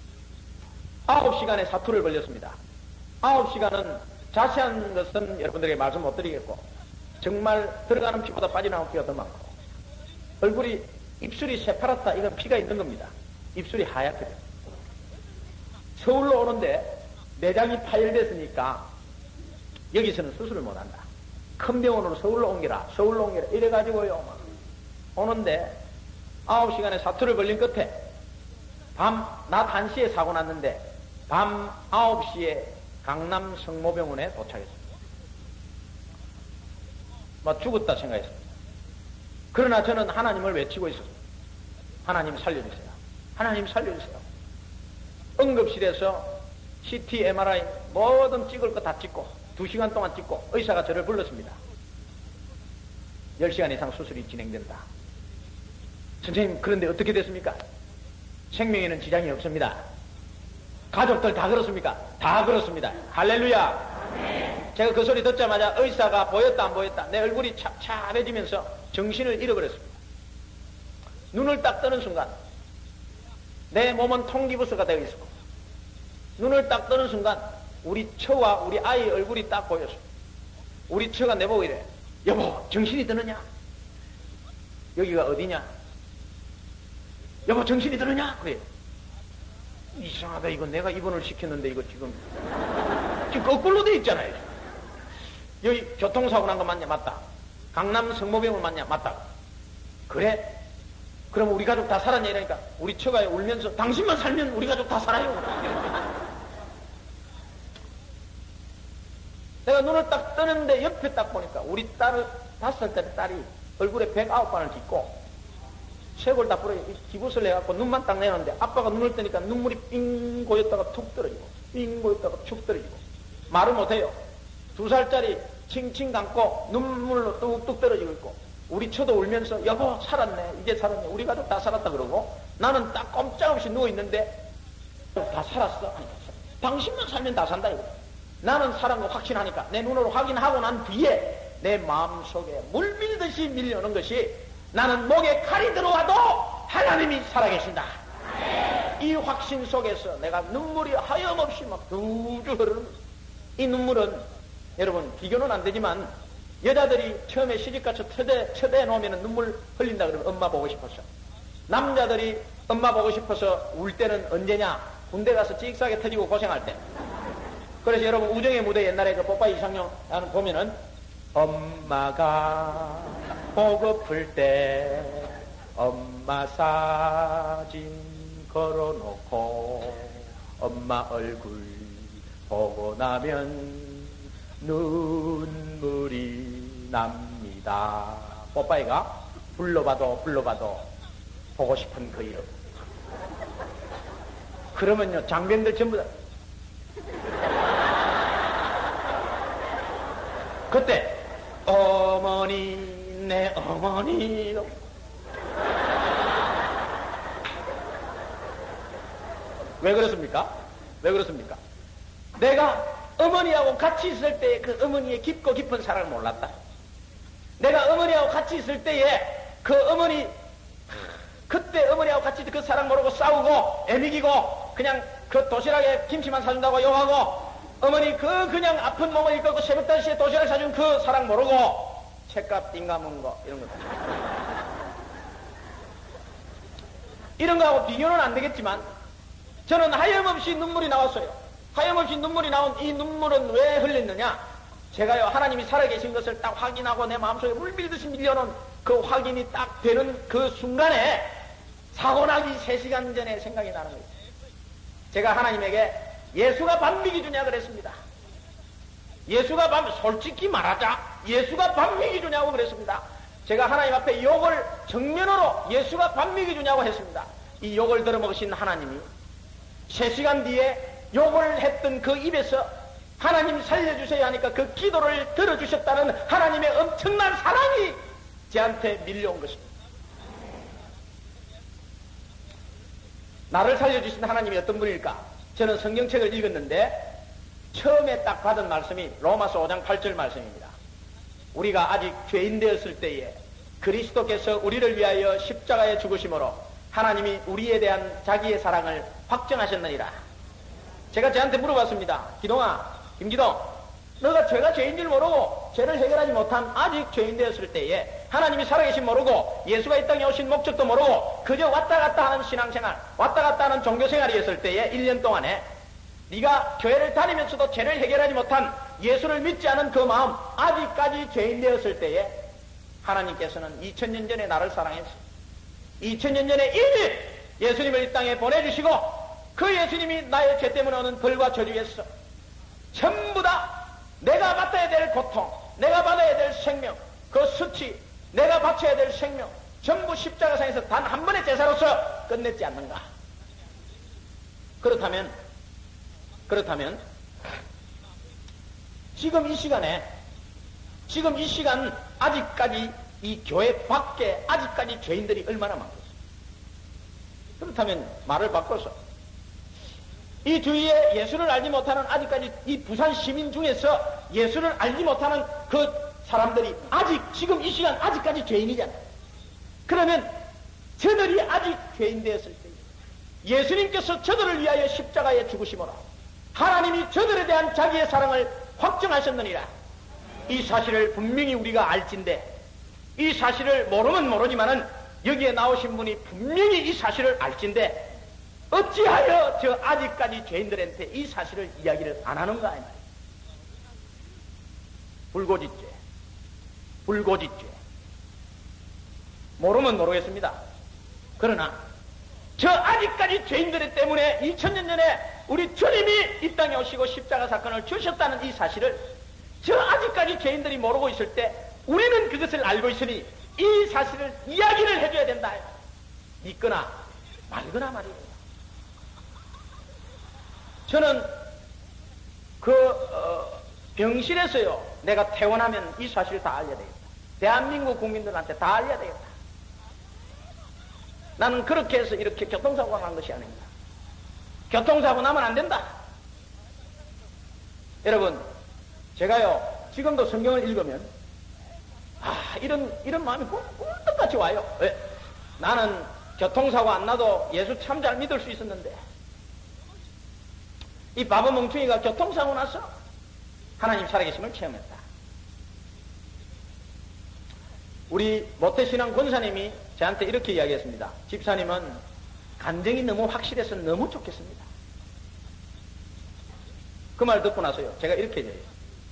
9시간의 사투를 벌렸습니다. 9시간은 자세한 것은 여러분들에게 말씀 못 드리겠고 정말 들어가는 피보다 빠져나오는 피가 더 많고 얼굴이 입술이 새파랗다. 이건 피가 있는 겁니다. 입술이 하얗게 돼요. 서울로 오는데 내장이 파열됐으니까 여기서는 수술을 못한다. 큰 병원으로 서울로 옮기라. 서울로 옮기라. 이래가지고요. 막 오는데 9시간의 사투를 벌린 끝에 낮 1시에 사고 났는데 밤 9시에 강남 성모병원에 도착했습니다. 막 죽었다 생각했습니다. 그러나 저는 하나님을 외치고 있었습니다. 하나님 살려주세요. 하나님 살려주세요. 응급실에서 CT, MRI 뭐든 찍을 거 다 찍고 2시간 동안 찍고 의사가 저를 불렀습니다. 10시간 이상 수술이 진행된다. 선생님, 그런데 어떻게 됐습니까? 생명에는 지장이 없습니다. 가족들 다 그렇습니까? 다 그렇습니다. 할렐루야. 제가 그 소리 듣자마자 의사가 보였다 안 보였다 내 얼굴이 찹찹해지면서 정신을 잃어버렸습니다. 눈을 딱 뜨는 순간 내 몸은 통기부스가 되어 있었고 눈을 딱 뜨는 순간 우리 처와 우리 아이 얼굴이 딱 보였습니다. 우리 처가 내보고 이래. 여보, 정신이 드느냐? 여기가 어디냐? 여보, 정신이 드느냐? 그래. 이상하다. 이거 내가 입원을 시켰는데 이거 지금 거꾸로 돼 있잖아요. 여기 교통사고 난 거 맞냐? 맞다. 강남 성모병원 맞냐? 맞다. 그래? 그럼 우리 가족 다 살았냐? 이러니까 우리 처가 울면서 당신만 살면 우리 가족 다 살아요. 내가 눈을 딱 뜨는데 옆에 딱 보니까 우리 딸 5살짜리 딸이 얼굴에 109번을 딛고 쇄골 다 부러져 기부스를 해갖고 눈만 딱 내놨는데 아빠가 눈을 뜨니까 눈물이 삥 고였다가 툭 떨어지고 삥 고였다가 툭 떨어지고 말을 못해요. 2살짜리 칭칭 감고 눈물로 뚝뚝 떨어지고 있고 우리 처도 울면서 여보 살았네, 이제 살았네, 우리 가족 다 살았다 그러고 나는 딱 꼼짝없이 누워있는데 다 살았어. 당신만 살면 다 산다 이거. 나는 살은 거 확신하니까 내 눈으로 확인하고 난 뒤에 내 마음속에 물밀듯이 밀려오는 것이 나는 목에 칼이 들어와도 하나님이 살아계신다. 이 확신 속에서 내가 눈물이 하염없이 막 두줄 흐르는 이 눈물은 여러분 비교는 안 되지만 여자들이 처음에 시집가서 처대에 놓으면 눈물 흘린다 그러면 엄마 보고 싶었어. 남자들이 엄마 보고 싶어서 울 때는 언제냐? 군대 가서 찍싸게 터지고 고생할 때. 그래서 여러분 우정의 무대 옛날에 그 뽀빠이 이상용 보면은 엄마가 보고플 때 엄마 사진 걸어놓고 엄마 얼굴 보고 나면 눈물이 납니다. 뽀빠이가 불러봐도 보고 싶은 그 이름. 그러면요 장병들 전부 다 그때 어머니 내 어머니 왜 그렇습니까? 왜 그렇습니까? 내가 어머니하고 같이 있을 때에 그 어머니의 깊고 깊은 사랑을 몰랐다. 내가 어머니하고 같이 있을 때에 그 어머니 그때 어머니하고 같이 그 사랑 모르고 싸우고 애미기고 그냥 그 도시락에 김치만 사준다고 욕하고 어머니 그냥 아픈 몸을 이끌고 새벽 5시에 도시락 사준 그 사랑 모르고 책값 띵가문 거 이런 것들 이런 거하고 비교는 안 되겠지만 저는 하염없이 눈물이 나왔어요. 하염없이 눈물이 나온 이 눈물은 왜 흘렸느냐? 제가요 하나님이 살아계신 것을 딱 확인하고 내 마음속에 물밀듯이 밀려놓은 그 확인이 딱 되는 그 순간에 사고 나기 3시간 전에 생각이 나는 거예요. 제가 하나님에게 예수가 반미기 주냐 그랬습니다. 솔직히 말하자 예수가 반미기 주냐고 그랬습니다. 제가 하나님 앞에 욕을 정면으로 예수가 반미기 주냐고 했습니다. 이 욕을 들어먹으신 하나님이 3시간 뒤에 욕을 했던 그 입에서 하나님 살려주세요 하니까 그 기도를 들어주셨다는 하나님의 엄청난 사랑이 제한테 밀려온 것입니다. 나를 살려주신 하나님이 어떤 분일까? 저는 성경책을 읽었는데 처음에 딱 받은 말씀이 로마서 5장 8절 말씀입니다. 우리가 아직 죄인 되었을 때에 그리스도께서 우리를 위하여 십자가에 죽으심으로 하나님이 우리에 대한 자기의 사랑을 확정하셨느니라. 제가 저한테 물어봤습니다. 기동아, 김기동, 너가 죄가 죄인 줄 모르고 죄를 해결하지 못한 아직 죄인 되었을 때에 하나님이 살아계신 모르고 예수가 이 땅에 오신 목적도 모르고 그저 왔다 갔다 하는 신앙생활, 왔다 갔다 하는 종교생활이었을 때에 1년 동안에 네가 교회를 다니면서도 죄를 해결하지 못한 예수를 믿지 않은 그 마음, 아직까지 죄인 되었을 때에 하나님께서는 2000년 전에 나를 사랑했어. 2000년 전에 이미 예수님을 이 땅에 보내주시고 그 예수님이 나의 죄 때문에 오는 벌과 저주였어. 전부 다 내가 받아야 될 고통, 내가 받아야 될 생명, 그 수치, 내가 바쳐야 될 생명, 전부 십자가상에서 단 한 번의 제사로서 끝냈지 않는가. 그렇다면 지금 이 시간 아직까지 이 교회 밖에 아직까지 죄인들이 얼마나 많겠어요. 그렇다면 말을 바꿔서 이 주위에 예수를 알지 못하는 아직까지 이 부산 시민 중에서 예수를 알지 못하는 그 사람들이 아직 지금 이 시간 아직까지 죄인이잖아요. 그러면 저들이 아직 죄인 되었을 때 예수님께서 저들을 위하여 십자가에 죽으심으로 하나님이 저들에 대한 자기의 사랑을 확정하셨느니라. 이 사실을 분명히 우리가 알진데 이 사실을 모르면 모르지만은 여기에 나오신 분이 분명히 이 사실을 알진데 어찌하여 저 아직까지 죄인들한테 이 사실을 이야기를 안 하는가 이 말이에요. 불고지죄. 모르면 모르겠습니다. 그러나 저 아직까지 죄인들 때문에 2000년 전에 우리 주님이 이 땅에 오시고 십자가 사건을 주셨다는 이 사실을 저 아직까지 죄인들이 모르고 있을 때 우리는 그것을 알고 있으니 이 사실을 이야기를 해줘야 된다. 믿거나 말거나 말이에요. 저는 병실에서요, 내가 퇴원하면 이 사실을 다 알려야 되겠다. 대한민국 국민들한테 다 알려야 되겠다. 나는 그렇게 해서 이렇게 교통사고가 난 것이 아닙니다. 교통사고 나면 안 된다. 여러분, 제가요, 지금도 성경을 읽으면, 이런 마음이 꿀떡같이 와요. 왜? 나는 교통사고 안 나도 예수 참 잘 믿을 수 있었는데, 이 바보 멍충이가 교통사고 나서 하나님 살아계심을 체험했다. 우리 모태신앙 권사님이 저한테 이렇게 이야기했습니다. 집사님은 간증이 너무 확실해서 너무 좋겠습니다. 그 말 듣고 나서요, 제가 이렇게 얘기해요.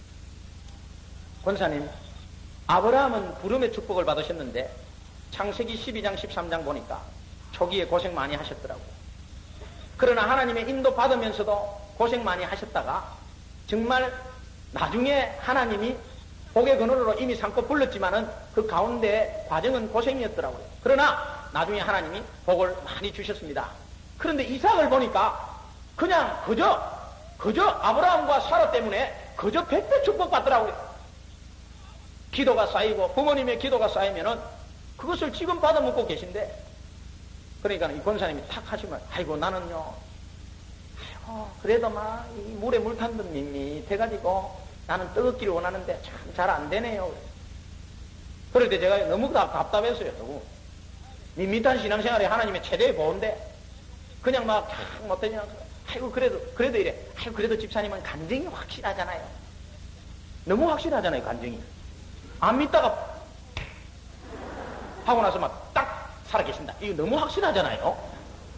권사님, 아브라함은 부름의 축복을 받으셨는데 창세기 12장 13장 보니까 초기에 고생 많이 하셨더라고요. 그러나 하나님의 인도 받으면서도 고생 많이 하셨다가 정말 나중에 하나님이 복의 그늘으로 이미 삼고 불렀지만은 그 가운데 과정은 고생이었더라고요. 그러나 나중에 하나님이 복을 많이 주셨습니다. 그런데 이삭을 보니까 그냥 그저 아브라함과 사라 때문에 그저 100배 축복받더라고요. 기도가 쌓이고 부모님의 기도가 쌓이면은 그것을 지금 받아 먹고 계신데, 그러니까 이 권사님이 탁 하시면, 아이고 나는요, 그래도 막 이 물에 물 탄 듯 밋밋해가지고 나는 뜨겁기를 원하는데 참 잘 안 되네요. 그럴 때 제가 너무 답답했어요. 너무 밋밋한 신앙생활이 하나님의 최대의 보호인데 그냥 막 참 못되냐. 아이고 그래도 이래. 아이고 그래도 집사님은 간증이 확실하잖아요. 너무 확실하잖아요. 간증이 안 믿다가 하고 나서 막 딱 살아계신다. 이거 너무 확실하잖아요.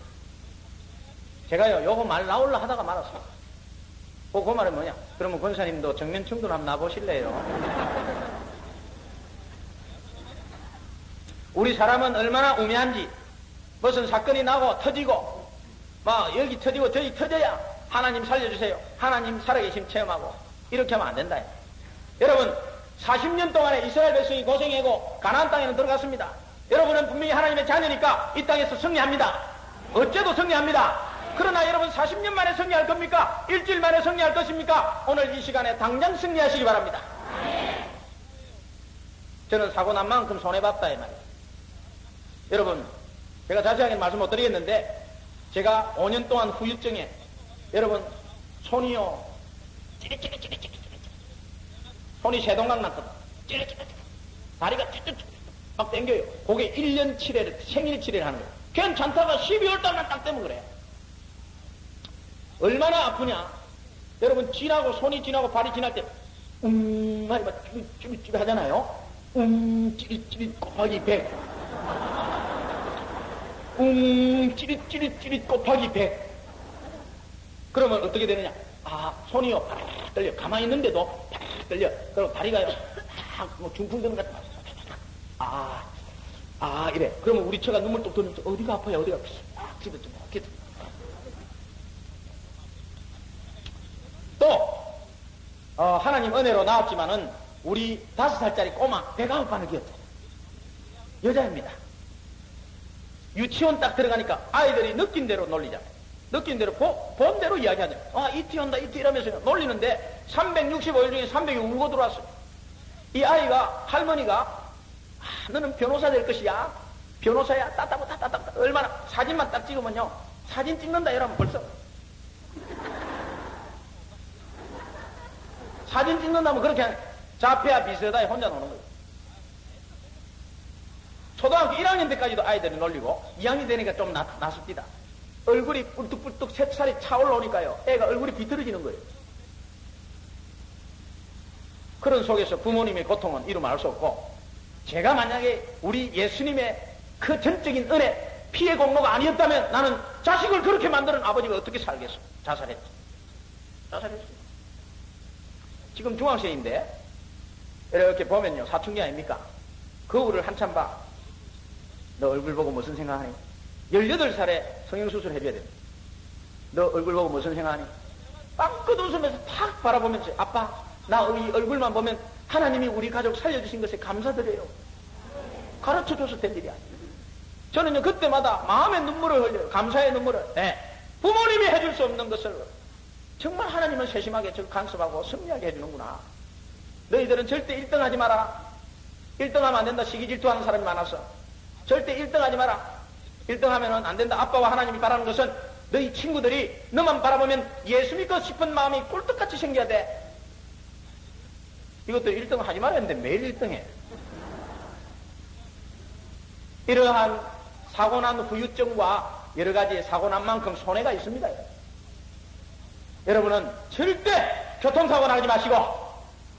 제가요 요거 말 나올라 하다가 말았어요. 그 말은 뭐냐? 그러면 권사님도 정면 충돌 한번 나보실래요? 우리 사람은 얼마나 우매한지, 무슨 사건이 나고 터지고 막 여기 터지고 저기 터져야 하나님 살려주세요, 하나님 살아계심 체험하고 이렇게 하면 안 된다. 여러분 40년 동안에 이스라엘 백성이 고생하고 가나안 땅에는 들어갔습니다. 여러분은 분명히 하나님의 자녀니까 이 땅에서 승리합니다. 어째도 승리합니다. 그러나 여러분 40년 만에 승리할 겁니까? 일주일 만에 승리할 것입니까? 오늘 이 시간에 당장 승리하시기 바랍니다. 저는 사고 난 만큼 손해봤다 이 말이에요. 여러분 제가 자세하게 말씀 못 드리겠는데 제가 5년 동안 후유증에 여러분 손이요 찌릿찌릿 손이 세동강 났거든. 찌릿찌릿 다리가 찌릿찌릿 막 땡겨요. 그게 1년 7회 생일 7회를 하는 거예요. 괜찮다가 12월 달만 딱 되면 그래요. 얼마나 아프냐? 여러분, 손이 지나고 발이 지날 때, 하니 막 찌릿찌릿 하잖아요? 찌릿찌릿 곱하기 100. 찌릿찌릿 곱하기 100. 그러면 어떻게 되느냐? 아, 손이요, 팍 떨려. 가만히 있는데도 팍 떨려. 그럼 다리가요, 팍, 중풍 드는 것 같아. 이래. 그러면 우리 처가 눈물 뚝 들면서 어디가 아파요, 어디가 팍 집어줘. 또, 하나님 은혜로 나왔지만은, 우리 5살짜리 꼬마, 배가 아파는 기였죠. 여자입니다. 유치원 딱 들어가니까 아이들이 느낀 대로 놀리잖아요. 느낀 대로, 본 대로 이야기하죠. 이티 온다, 이티 이러면서 놀리는데, 365일 중에 300일 울고 들어왔어요. 이 아이가, 할머니가, 너는 변호사 될 것이야. 변호사야. 따따따따따. 얼마나, 사진만 딱 찍으면요. 사진 찍는다 이러면 벌써. 사진 찍는다면 그렇게 자폐와 비슷하게 혼자 노는 거예요. 초등학교 1학년 때까지도 아이들이 놀리고 2학년 되니까 좀 나섭니다. 얼굴이 뿔뚝뿔뚝 새살이 차올라오니까요. 애가 얼굴이 비틀어지는 거예요. 그런 속에서 부모님의 고통은 이루 말할 수 없고, 제가 만약에 우리 예수님의 그 전적인 은혜, 피해 공로가 아니었다면 나는 자식을 그렇게 만드는 아버지가 어떻게 살겠어? 자살했지. 지금 중학생인데 이렇게 보면요, 사춘기 아닙니까? 거울을 한참 봐. 너 얼굴 보고 무슨 생각하니? 18살에 성형수술 해줘야 됩니다. 너 얼굴 보고 무슨 생각하니? 빵긋 웃으면서 탁 바라보면서, 아빠, 나 이 얼굴만 보면 하나님이 우리 가족 살려주신 것에 감사드려요. 가르쳐줘서 될 일이 아니에요. 저는요, 그때마다 마음의 눈물을 흘려요. 감사의 눈물을. 네. 부모님이 해줄 수 없는 것을 정말 하나님은 세심하게 간섭하고 섭리하게 해주는구나. 너희들은 절대 1등 하지 마라. 1등 하면 안 된다. 시기 질투하는 사람이 많아서. 절대 1등 하지 마라. 1등 하면은 안 된다. 아빠와 하나님이 바라는 것은 너희 친구들이 너만 바라보면 예수 믿고 싶은 마음이 꿀떡같이 생겨야 돼. 이것도 1등 하지 말아야 하는데 매일 1등 해. 이러한 사고난 후유증과 여러 가지 사고난 만큼 손해가 있습니다. 여러분은 절대 교통사고 나지 마시고,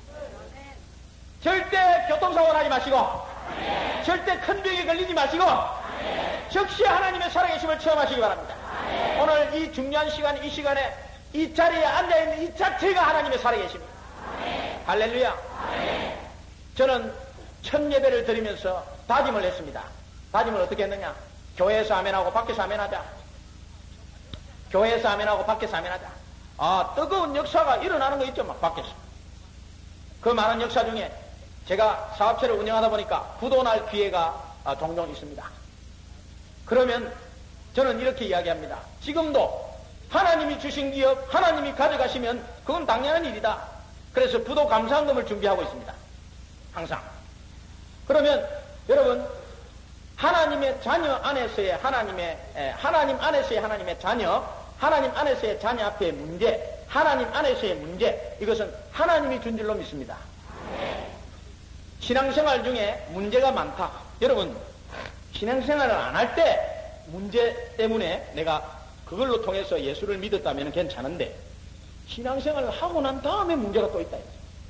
절대 교통사고 나지 마시고, 절대 큰 병에 걸리지 마시고, 즉시 하나님의 살아계심을 체험하시기 바랍니다. 오늘 이 중요한 시간, 이 시간에 이 자리에 앉아있는 이 자체가 하나님의 살아계심입니다. 할렐루야. 저는 첫 예배를 드리면서 다짐을 했습니다. 다짐을 어떻게 했느냐? 교회에서 아멘하고 밖에서 아멘하자. 교회에서 아멘하고 밖에서 아멘하자. 뜨거운 역사가 일어나는 거 있죠, 막 밖에서. 그 많은 역사 중에 제가 사업체를 운영하다 보니까 부도날 기회가 종종 있습니다. 그러면 저는 이렇게 이야기합니다. 지금도 하나님이 주신 기업, 하나님이 가져가시면 그건 당연한 일이다. 그래서 부도 감사헌금을 준비하고 있습니다. 항상. 그러면 여러분, 하나님의 자녀 안에서의 하나님 안에서의 하나님의 자녀, 하나님 안에서의 자녀 앞에 문제, 하나님 안에서의 문제, 이것은 하나님이 준 줄로 믿습니다. 신앙생활 중에 문제가 많다. 여러분, 신앙생활을 안 할 때 문제 때문에 내가 그걸로 통해서 예수를 믿었다면 괜찮은데, 신앙생활을 하고 난 다음에 문제가 또 있다.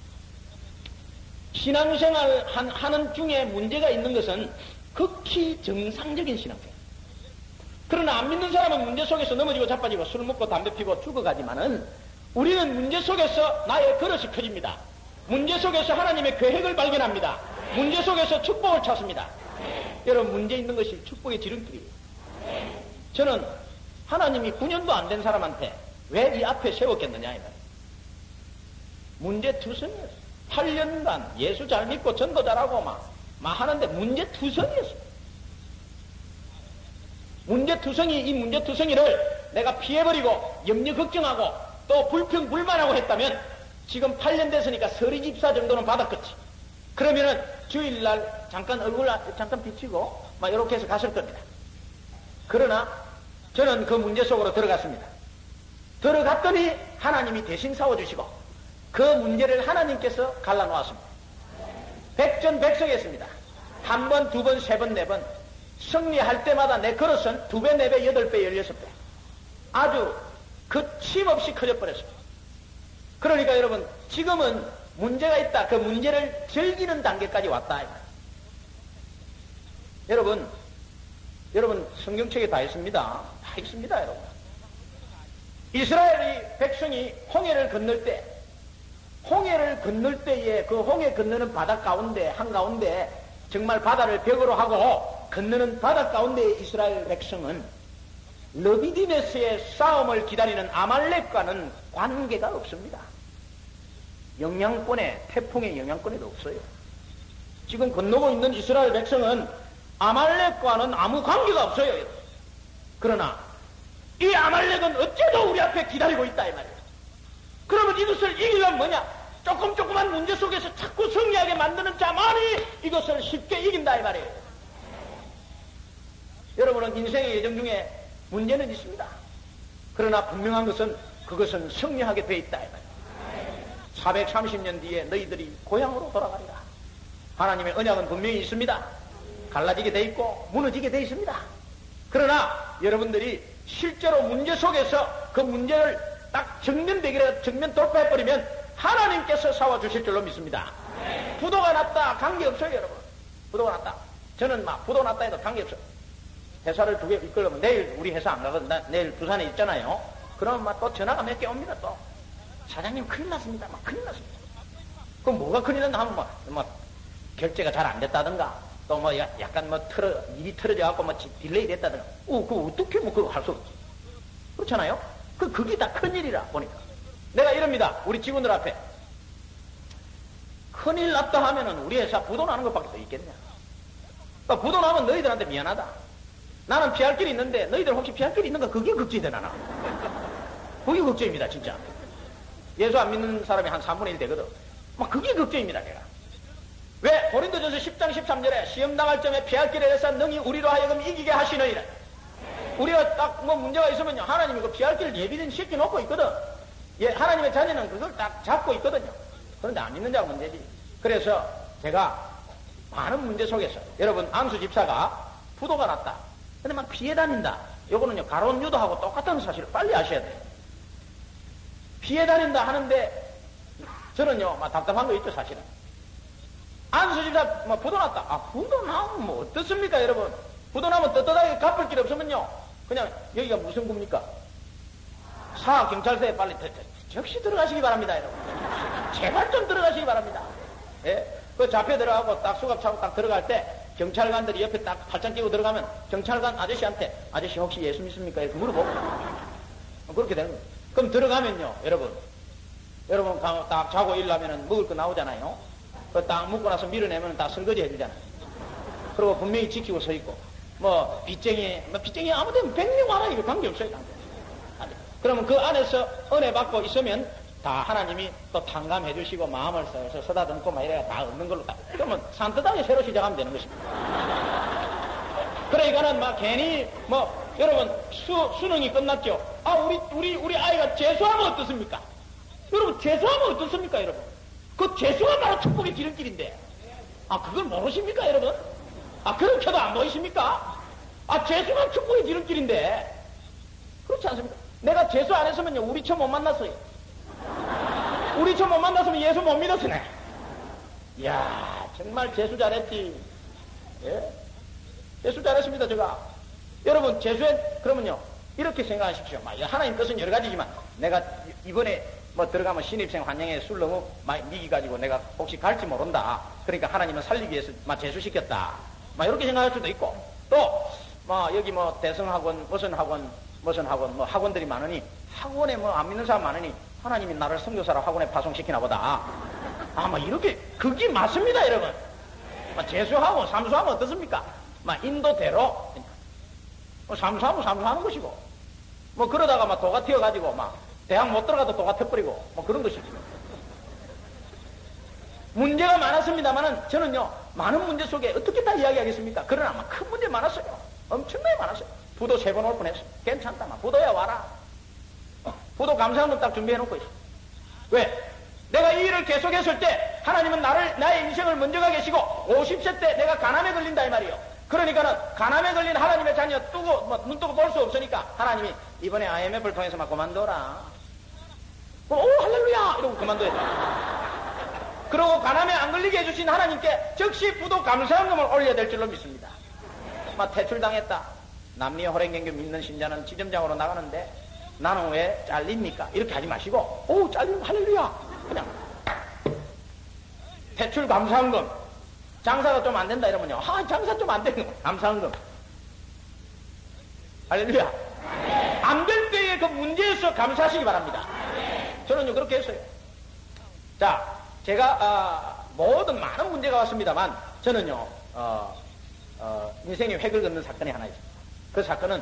신앙생활 하는 중에 문제가 있는 것은 극히 정상적인 신앙생활. 그러나 안 믿는 사람은 문제 속에서 넘어지고 자빠지고 술 먹고 담배 피고 죽어가지만은, 우리는 문제 속에서 나의 그릇이 커집니다. 문제 속에서 하나님의 계획을 발견합니다. 문제 속에서 축복을 찾습니다. 여러분, 문제 있는 것이 축복의 지름길이에요. 저는 하나님이 9년도 안 된 사람한테 왜 이 앞에 세웠겠느냐, 이 말. 문제투성이었어요. 8년간 예수 잘 믿고 전도 잘하고 막 하는데 문제투성이었어요. 이 문제투성이를 내가 피해버리고 염려 걱정하고 또 불평 불만하고 했다면 지금 8년 됐으니까 서리집사 정도는 받았겠지. 그러면은 주일날 잠깐 얼굴 잠깐 비치고 막 이렇게 해서 갔을 겁니다. 그러나 저는 그 문제 속으로 들어갔습니다. 들어갔더니 하나님이 대신 싸워주시고 그 문제를 하나님께서 갈라놓았습니다. 백전백승했습니다. 한 번, 두 번, 세 번, 네 번 승리할 때마다 내 그릇은 2배, 4배, 8배, 16배 아주 거침없이 커져버렸습니다. 그러니까 여러분, 지금은 문제가 있다. 그 문제를 즐기는 단계까지 왔다. 여러분 성경책에 다 있습니다. 다 있습니다, 여러분. 이스라엘의 백성이 홍해를 건널 때에 그 홍해 건너는 바다 가운데 한가운데 정말 바다를 벽으로 하고 건너는 바다 가운데 이스라엘 백성은 르비디메스의 싸움을 기다리는 아말렉과는 관계가 없습니다. 태풍의 영향권에도 없어요. 지금 건너고 있는 이스라엘 백성은 아말렉과는 아무 관계가 없어요. 그러나 이 아말렉은 어째도 우리 앞에 기다리고 있다 이 말이에요. 그러면 이것을 이기려면 뭐냐? 조금만 문제 속에서 자꾸 승리하게 만드는 자만이 이것을 쉽게 이긴다 이 말이에요. 여러분은 인생의 예정 중에 문제는 있습니다. 그러나 분명한 것은 그것은 승리하게 돼 있다 이 말이에요. 430년 뒤에 너희들이 고향으로 돌아가리라. 하나님의 언약은 분명히 있습니다. 갈라지게 돼 있고 무너지게 돼 있습니다. 그러나 여러분들이 실제로 문제 속에서 그 문제를 딱 정면 돌파해버리면 하나님께서 싸워주실 줄로 믿습니다. 부도가 났다 관계없어요 여러분. 부도가 났다. 저는 부도 났다 해도 관계없어요. 회사를 2개 이끌려면 내일 우리 회사 안 가거든. 내일 부산에 있잖아요. 그러면 또 전화가 몇 개 옵니다. 또 사장님 큰일 났습니다. 큰일 났습니다. 그럼 뭐가 큰일 났나 하면 결제가 잘 안 됐다든가 또 약간 일이 틀어져갖고 딜레이 됐다든가 그거 어떻게 그거 할 수 없지. 그렇잖아요. 그게 다 큰일이라 보니까 내가 이럽니다. 우리 직원들 앞에 큰일 났다 하면은 우리 회사 부도 나는 것밖에 더 있겠냐. 그러니까 부도 나면 너희들한테 미안하다. 나는 피할 길이 있는데 너희들 혹시 피할 길이 있는가? 그게 걱정이 되나 나. 그게 걱정입니다 진짜. 예수 안 믿는 사람이 한 3분의 1 되거든. 그게 걱정입니다 내가. 왜? 고린도전서 10장 13절에 시험 당할 점에 피할 길에 대해서 능히 우리로 하여금 이기게 하시느니라. 우리가 딱 문제가 있으면요 하나님이 그 피할 길을 예비된 시켜놓고 있거든. 하나님의 자녀는 그걸 딱 잡고 있거든요. 그런데 안 믿는 자가 문제지. 그래서 제가 많은 문제 속에서 여러분 안수 집사가 부도가 났다. 근데 피해 다닌다. 요거는요 가론 유도하고 똑같은 사실을 빨리 아셔야 돼요. 피해 다닌다 하는데 저는요 답답한 거 있죠 사실은. 안수 집사 부도 났다. 부도 나면 어떻습니까 여러분? 부도 나면 떳떳하게 갚을 길 없으면요 그냥 여기가 무슨 구입니까? 사경찰서에 빨리 즉시 들어가시기 바랍니다 여러분. 제발 좀 들어가시기 바랍니다. 그 잡혀 들어가고 딱 수갑 차고 딱 들어갈 때 경찰관들이 옆에 딱 팔짱 끼고 들어가면 경찰관 아저씨한테 아저씨 혹시 예수 믿습니까? 이렇게 물어보고 그렇게 되는 거예요. 그럼 들어가면요 여러분 딱 자고 일하면은 먹을 거 나오잖아요. 그 딱 먹고 나서 밀어내면 다 설거지 해주잖아요. 그리고 분명히 지키고 서 있고 빚쟁이 아무데나 100명 와라 이거 관계없어요. 그러면 그 안에서 은혜 받고 있으면 다 하나님이 또 탕감해 주시고 마음을 써서 서다듬고 이래가 다 얻는 걸로 다. 그러면 산뜻하게 새로 시작하면 되는 것입니다. 그러니까는 괜히 여러분 수능이 끝났죠. 우리 아이가 재수하면 어떻습니까? 여러분 재수하면 어떻습니까 여러분? 그 재수가 바로 축복의 지름길인데 그걸 모르십니까 여러분? 그렇게도 안 보이십니까? 재수가 축복의 지름길인데 그렇지 않습니까? 내가 재수 안 했으면요 우리 처 못 만났어요. 우리 처 못 만났으면 예수 못 믿었으네. 이야 정말 재수 잘했지. 재수 잘했습니다 제가. 여러분 재수에 그러면요 이렇게 생각하십시오. 하나님 뜻은 여러 가지지만 내가 이번에 들어가면 신입생 환영회 술 너무 많이 미기가지고 내가 혹시 갈지 모른다. 그러니까 하나님은 살리기 위해서 재수시켰다. 이렇게 생각할 수도 있고 또 여기 대성학원 무슨 학원 학원들이 많으니 학원에 안 믿는 사람 많으니 하나님이 나를 선교사로 학원에 파송시키나 보다. 이렇게 그게 맞습니다 여러분. 재수하고 삼수하면 어떻습니까? 인도대로 삼수하면 삼수하는 것이고 그러다가 도가 튀어가지고 대학 못 들어가도 도가 튀어버리고 그런 것이죠. 문제가 많았습니다만은 저는요 많은 문제 속에 어떻게 다 이야기하겠습니까? 그러나 큰 문제 많았어요. 엄청나게 많았어요. 부도 3번 올 뻔했어. 괜찮다. 부도야 와라. 부도 감사한금 딱 준비해놓고 있어. 왜? 내가 이 일을 계속했을 때 하나님은 나의 인생을 먼저 가 계시고 50세 때 내가 간암에 걸린다 이 말이에요. 그러니까는 간암에 걸린 하나님의 자녀 눈 뜨고 볼 수 없으니까 하나님이 이번에 IMF를 통해서 그만둬라. 오 할렐루야 이러고 그만둬야 돼. 그리고 간암에 안 걸리게 해주신 하나님께 즉시 부도 감사헌금을 올려야 될 줄로 믿습니다. 막 퇴출당했다. 남미의 호랭경교 믿는 신자는 지점장으로 나가는데 나는 왜 잘립니까? 이렇게 하지 마시고, 오, 잘리면 할렐루야. 그냥. 퇴출 감사헌금. 장사가 좀 안 된다 이러면요. 장사 좀 안 되는 거. 감사헌금. 할렐루야. 안 될 때의 그 문제에서 감사하시기 바랍니다. 저는요, 그렇게 했어요. 자, 제가, 모든 많은 문제가 왔습니다만, 저는요, 인생의 획을 긋는 사건이 하나 있습니다. 그 사건은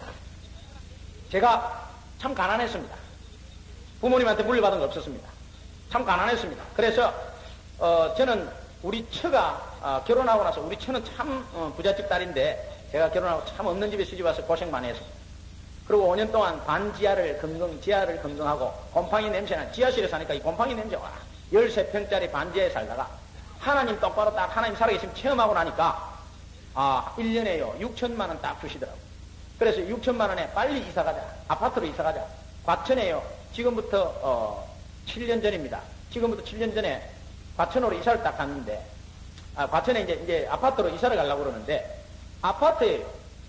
제가 참 가난했습니다. 부모님한테 물려받은 거 없었습니다. 참 가난했습니다. 그래서 저는 우리 처가 결혼하고 나서 우리 처는 참 부잣집 딸인데 제가 결혼하고 참 없는 집에 시집와서 고생 많이 했습니다. 그리고 5년 동안 반지하를 지하를 긍정하고 곰팡이 냄새나 지하실에 사니까 이 곰팡이 냄새 와 13평짜리 반지하에 살다가 하나님 똑바로 딱 하나님 살아계시면 체험하고 나니까 1년에요 6천만 원 딱 주시더라고요. 그래서 6천만 원에 빨리 이사가자. 아파트로 이사가자. 과천에요. 지금부터 7년 전입니다. 지금부터 7년 전에 과천으로 이사를 딱 갔는데 과천에 이제 아파트로 이사를 가려고 그러는데 아파트가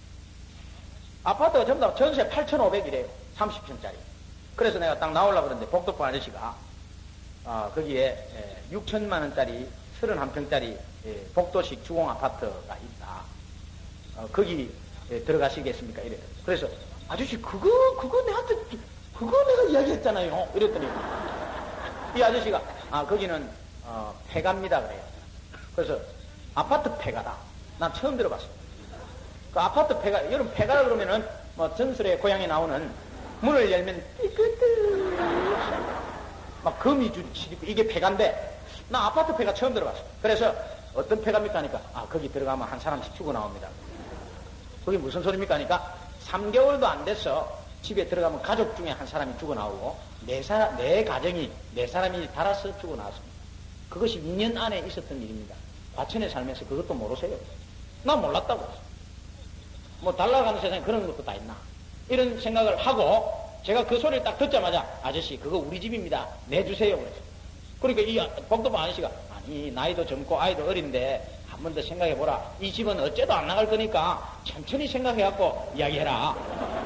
전부 다 전세 8,500이래요. 30평짜리. 그래서 내가 딱 나오려고 그러는데 복덕부 아저씨가 거기에 6천만 원짜리 31평짜리 복도식 주공 아파트가 있다. 거기 들어가시겠습니까? 이래요. 그래서 아저씨 그거 내가 이야기했잖아요. 이랬더니 이 아저씨가 거기는 폐가입니다 그래요. 그래서 아파트 폐가다. 난 처음 들어봤어요. 그 아파트 폐가 여러분 폐가라 그러면은 뭐 전설의 고향에 나오는 문을 열면 삐끗 막 거미 줄치고 이게 폐가인데 나 아파트 폐가 처음 들어봤어요. 그래서 어떤 폐가입니까 하니까 거기 들어가면 한 사람씩 죽어 나옵니다. 그게 무슨 소리입니까 하니까 3개월도 안 돼서 집에 들어가면 가족 중에 한 사람이 죽어 나오고 내 가정이 4사람이 달아서 죽어 나왔습니다. 그것이 2년 안에 있었던 일입니다. 과천에 살면서 그것도 모르세요? 나 몰랐다고. 뭐 달라가는 세상에 그런 것도 다 있나? 이런 생각을 하고 제가 그 소리를 딱 듣자마자 아저씨 그거 우리 집입니다. 내주세요. 그래서. 그러니까 이 복도부 아저씨가 아니 나이도 젊고 아이도 어린데 한 번 더 생각해보라. 이 집은 어째도 안 나갈 거니까 천천히 생각해갖고 이야기해라.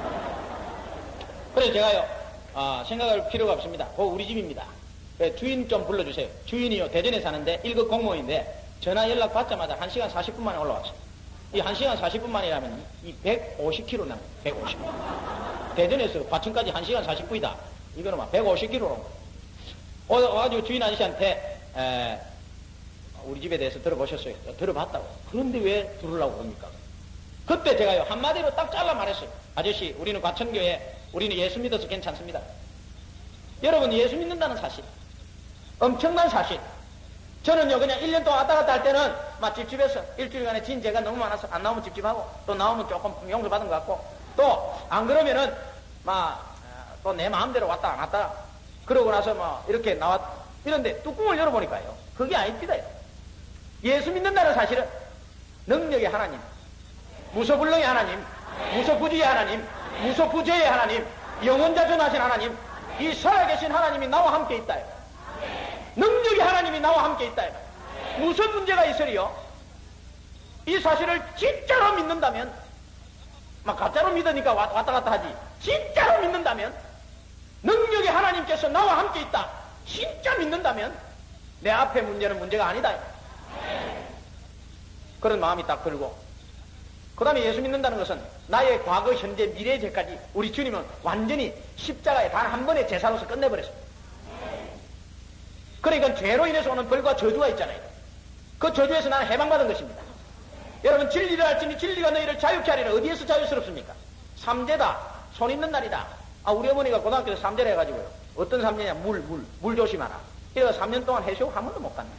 그래서 제가요 생각할 필요가 없습니다. 그거 우리 집입니다. 주인 좀 불러주세요. 주인이요 대전에 사는데 1급 공무원인데 전화 연락 받자마자 1시간 40분 만에 올라왔어요. 이 1시간 40분 만이라면 이 150km 납니다. 150km. 대전에서 과천까지 1시간 40분이다. 이거는 막 150km로. 와가지고 주인 아저씨한테 우리 집에 대해서 들어보셨어요? 들어봤다고. 그런데 왜 들으려고 합니까? 그때 제가요 한마디로 딱 잘라 말했어요. 아저씨 우리는 과천교회 우리는 예수 믿어서 괜찮습니다. 여러분 예수 믿는다는 사실 엄청난 사실. 저는요 그냥 1년 동안 왔다 갔다 할 때는 막 집집에서 일주일간에 진죄가 너무 많아서 안 나오면 집집하고 또 나오면 조금 용서받은 것 같고 또 안 그러면은 막 또 내 마음대로 왔다 안 왔다 그러고 나서 막 이렇게 나왔 이런데 뚜껑을 열어보니까요 그게 아닙니다. 예수 믿는다는 사실은 능력의 하나님, 무소불능의 하나님, 무소부지의 하나님, 무소부재의 하나님, 영원자존하신 하나님, 이 살아계신 하나님이 나와 함께 있다요. 능력의 하나님이 나와 함께 있다요. 무슨 문제가 있으리요? 이 사실을 진짜로 믿는다면, 막 가짜로 믿으니까 왔다 갔다 하지. 진짜로 믿는다면, 능력의 하나님께서 나와 함께 있다. 진짜 믿는다면, 내 앞에 문제는 문제가 아니다. 그런 마음이 딱 들고, 그 다음에 예수 믿는다는 것은 나의 과거, 현재, 미래, 죄까지 우리 주님은 완전히 십자가에 단 한 번의 제사로서 끝내버렸습니다. 그러니까 죄로 인해서 오는 벌과 저주가 있잖아요. 그 저주에서 나는 해방받은 것입니다. 여러분 진리를 알지니 진리가 너희를 자유케 하리라. 어디에서 자유스럽습니까? 삼재다. 손 있는 날이다. 우리 어머니가 고등학교 때 삼재를 해가지고요. 어떤 삼재냐? 물 조심하라. 그래서 3년 동안 해수욕 한 번도 못 갔네.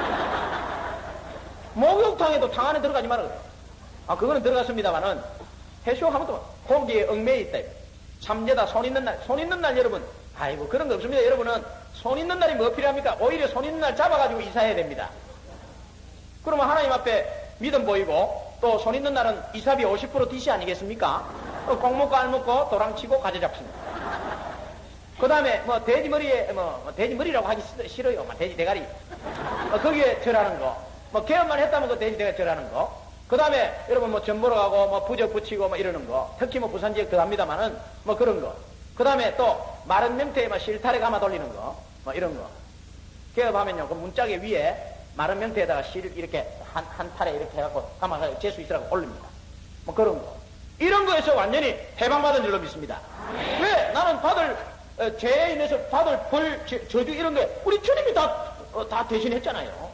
목욕탕에도 탕 안에 들어가지 말아 그래요. 그거는 들어갔습니다만은 해수욕 한 번도 거기에 얽매여 있다. 삼재다. 손 있는 날. 손 있는 날 여러분. 아이고 그런 거 없습니다. 여러분은 손 있는 날이 뭐 필요합니까? 오히려 손 있는 날 잡아가지고 이사해야 됩니다. 그러면 하나님 앞에 믿음 보이고 또 손 있는 날은 이사비 50% DC 아니겠습니까? 꼭 먹고 알 먹고 도랑치고 가재 잡습니다. 그 다음에 뭐 돼지머리에 돼지머리라고 하기 싫어요. 돼지 대가리. 거기에 절하는 거. 뭐 개업만 했다면 그 대신 내가 절하는 거. 그 다음에 여러분 뭐 전 보러 가고 뭐 부적 붙이고 뭐 이러는 거. 특히 뭐 부산 지역 더 합니다만은 뭐 그런 거. 그 다음에 또 마른 명태에 막 실타래 감아 돌리는 거. 뭐 이런 거. 개업하면요 그 문짝에 위에 마른 명태에다가 실 이렇게 한 탈에 이렇게 해갖고 감아서 재수 있으라고 올립니다. 뭐 그런 거. 이런 거에서 완전히 해방받은 줄로 믿습니다. 왜? 나는 죄에 인해서 받을 벌, 저주 이런 거에 우리 주님이 다 대신했잖아요.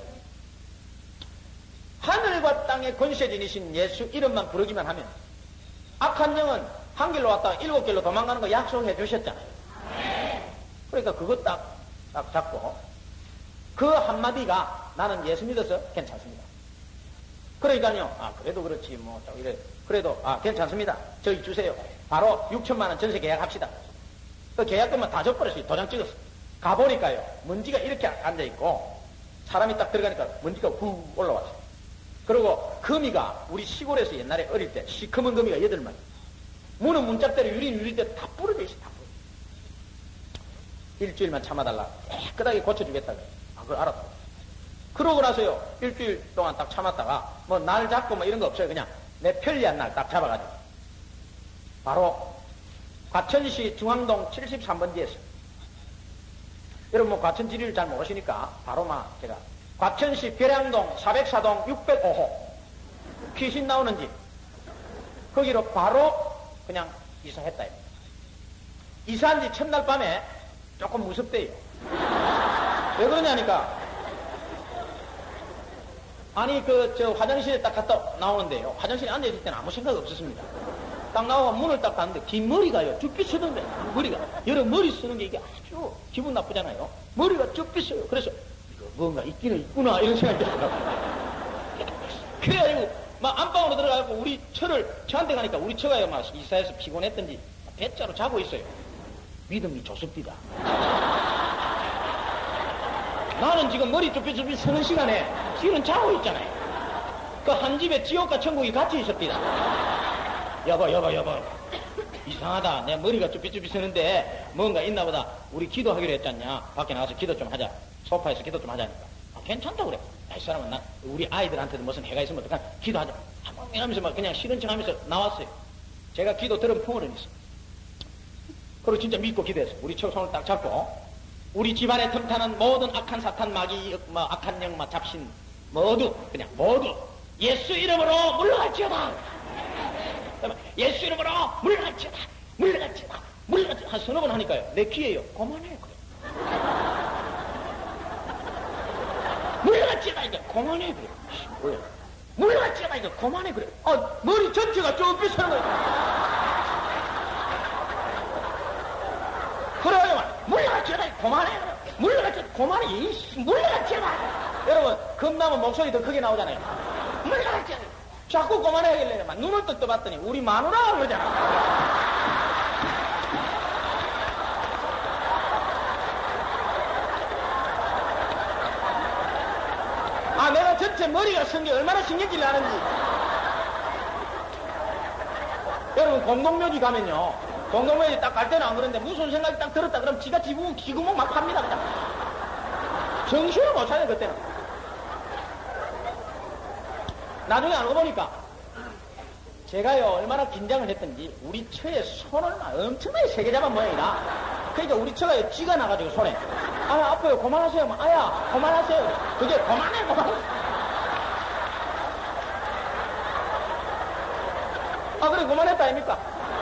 하늘과 땅의 권세 지니신 예수 이름만 부르기만 하면 악한 영은 한 길로 왔다가 7길로 도망가는 거 약속해 주셨잖아요. 그러니까 그거 딱 잡고 그 한마디가 나는 예수 믿어서 괜찮습니다. 그러니까요, 그래도 그렇지, 뭐, 이래. 그래도, 괜찮습니다. 저희 주세요. 바로 6천만 원 전세 계약합시다. 그 계약금만 다 줘버렸어요. 도장 찍었어. 가보니까요, 먼지가 이렇게 앉아있고, 사람이 딱 들어가니까 먼지가 훅 올라왔어요. 그리고 거미가 우리 시골에서 옛날에 어릴 때 시커먼 거미가 8마리. 문은 문짝대로 유리대로 다 부러져 있어, 다 부러져. 일주일만 참아달라. 깨끗하게 고쳐주겠다고. 그걸 알았다. 그러고 나서요, 일주일 동안 딱 참았다가, 뭐, 날 잡고 뭐 이런 거 없어요. 그냥 내 편리한 날 딱 잡아가지고. 바로, 과천시 중앙동 73번지에서. 여러분 뭐, 과천 지리를 잘 모르시니까, 바로 제가, 과천시 벼량동 404동 605호. 귀신 나오는 집. 거기로 바로 그냥 이사했다. 이사한 지 첫날 밤에 조금 무섭대요. 왜 그러냐니까, 아니, 화장실에 딱 갔다 나오는데요. 화장실에 앉아있을 때는 아무 생각 없었습니다. 딱 나오고 문을 딱 닫는데, 뒷머리가요, 쭈삐 쓰던데, 머리가. 여러 머리 쓰는 게 이게 아주 기분 나쁘잖아요. 머리가 쭈삐 써요. 그래서, 이거 뭔가 있기는 있구나, 이런 생각이 들더라고요. 그래가지고, 안방으로 들어가고, 우리 저한테 가니까, 우리 처가요, 이사해서 피곤했던지, 배짜로 자고 있어요. 믿음이 좋습니다. 나는 지금 머리 쭈삐쭈삐 서는 시간에 지는 자고 있잖아요. 그 한 집에 지옥과 천국이 같이 있었습니다. 여보. 이상하다. 내 머리가 쭈삐쭈삐 서는데 뭔가 있나 보다. 우리 기도하기로 했잖냐. 밖에 나가서 기도 좀 하자. 소파에서 기도 좀 하자니까. 괜찮다 그래. 이 사람은 우리 아이들한테도 무슨 해가 있으면 어떡하나. 기도하자. 하면서 그냥 싫은 척 하면서 나왔어요. 제가 기도 들은 풍어는 있어. 그리고 진짜 믿고 기도했어. 우리 처 손을 딱 잡고 우리 집안에 틈타는 모든 악한 사탄, 마귀, 악한 영, 잡신, 모두, 예수 이름으로 물러갈지어다! 예수 이름으로 물러갈지어다! 한 서너 번 하니까요. 내 귀에요. 그만해, 그래. 물러갈지어다! 이제 그만해, 그래. 물러갈지어다! 이제 그만해, 그래. 머리 전체가 쭉 빗어는 거야. 그래요. 물러갈지어다. 그만해. 물러갈지어다. 그만해. 물러갈지어다. 여러분, 겁나면 목소리 더 크게 나오잖아요. 물러갈지어다. 자꾸 그만해야겠네. 눈을 또 떠봤더니 우리 마누라가 그러잖아. 내가 전체 머리가 쓴 게 얼마나 신경질 나는지. 여러분, 공동묘지 가면요. 공동묘지 딱 갈 때는 안 그런데 무슨 생각이 딱 들었다 그러면 지가 지구멍 기구멍 막 팝니다 그냥. 정신을 못 차려 그때는. 나중에 알고 보니까 제가요 얼마나 긴장을 했던지 우리 처에 손을 막 엄청나게 세게 잡은 모양이다. 그러니까 우리 처가 쥐가 나가지고 손에 아파요 그만하세요. 아야 그만하세요. 그게 그만해. 그래 그만했다 아닙니까?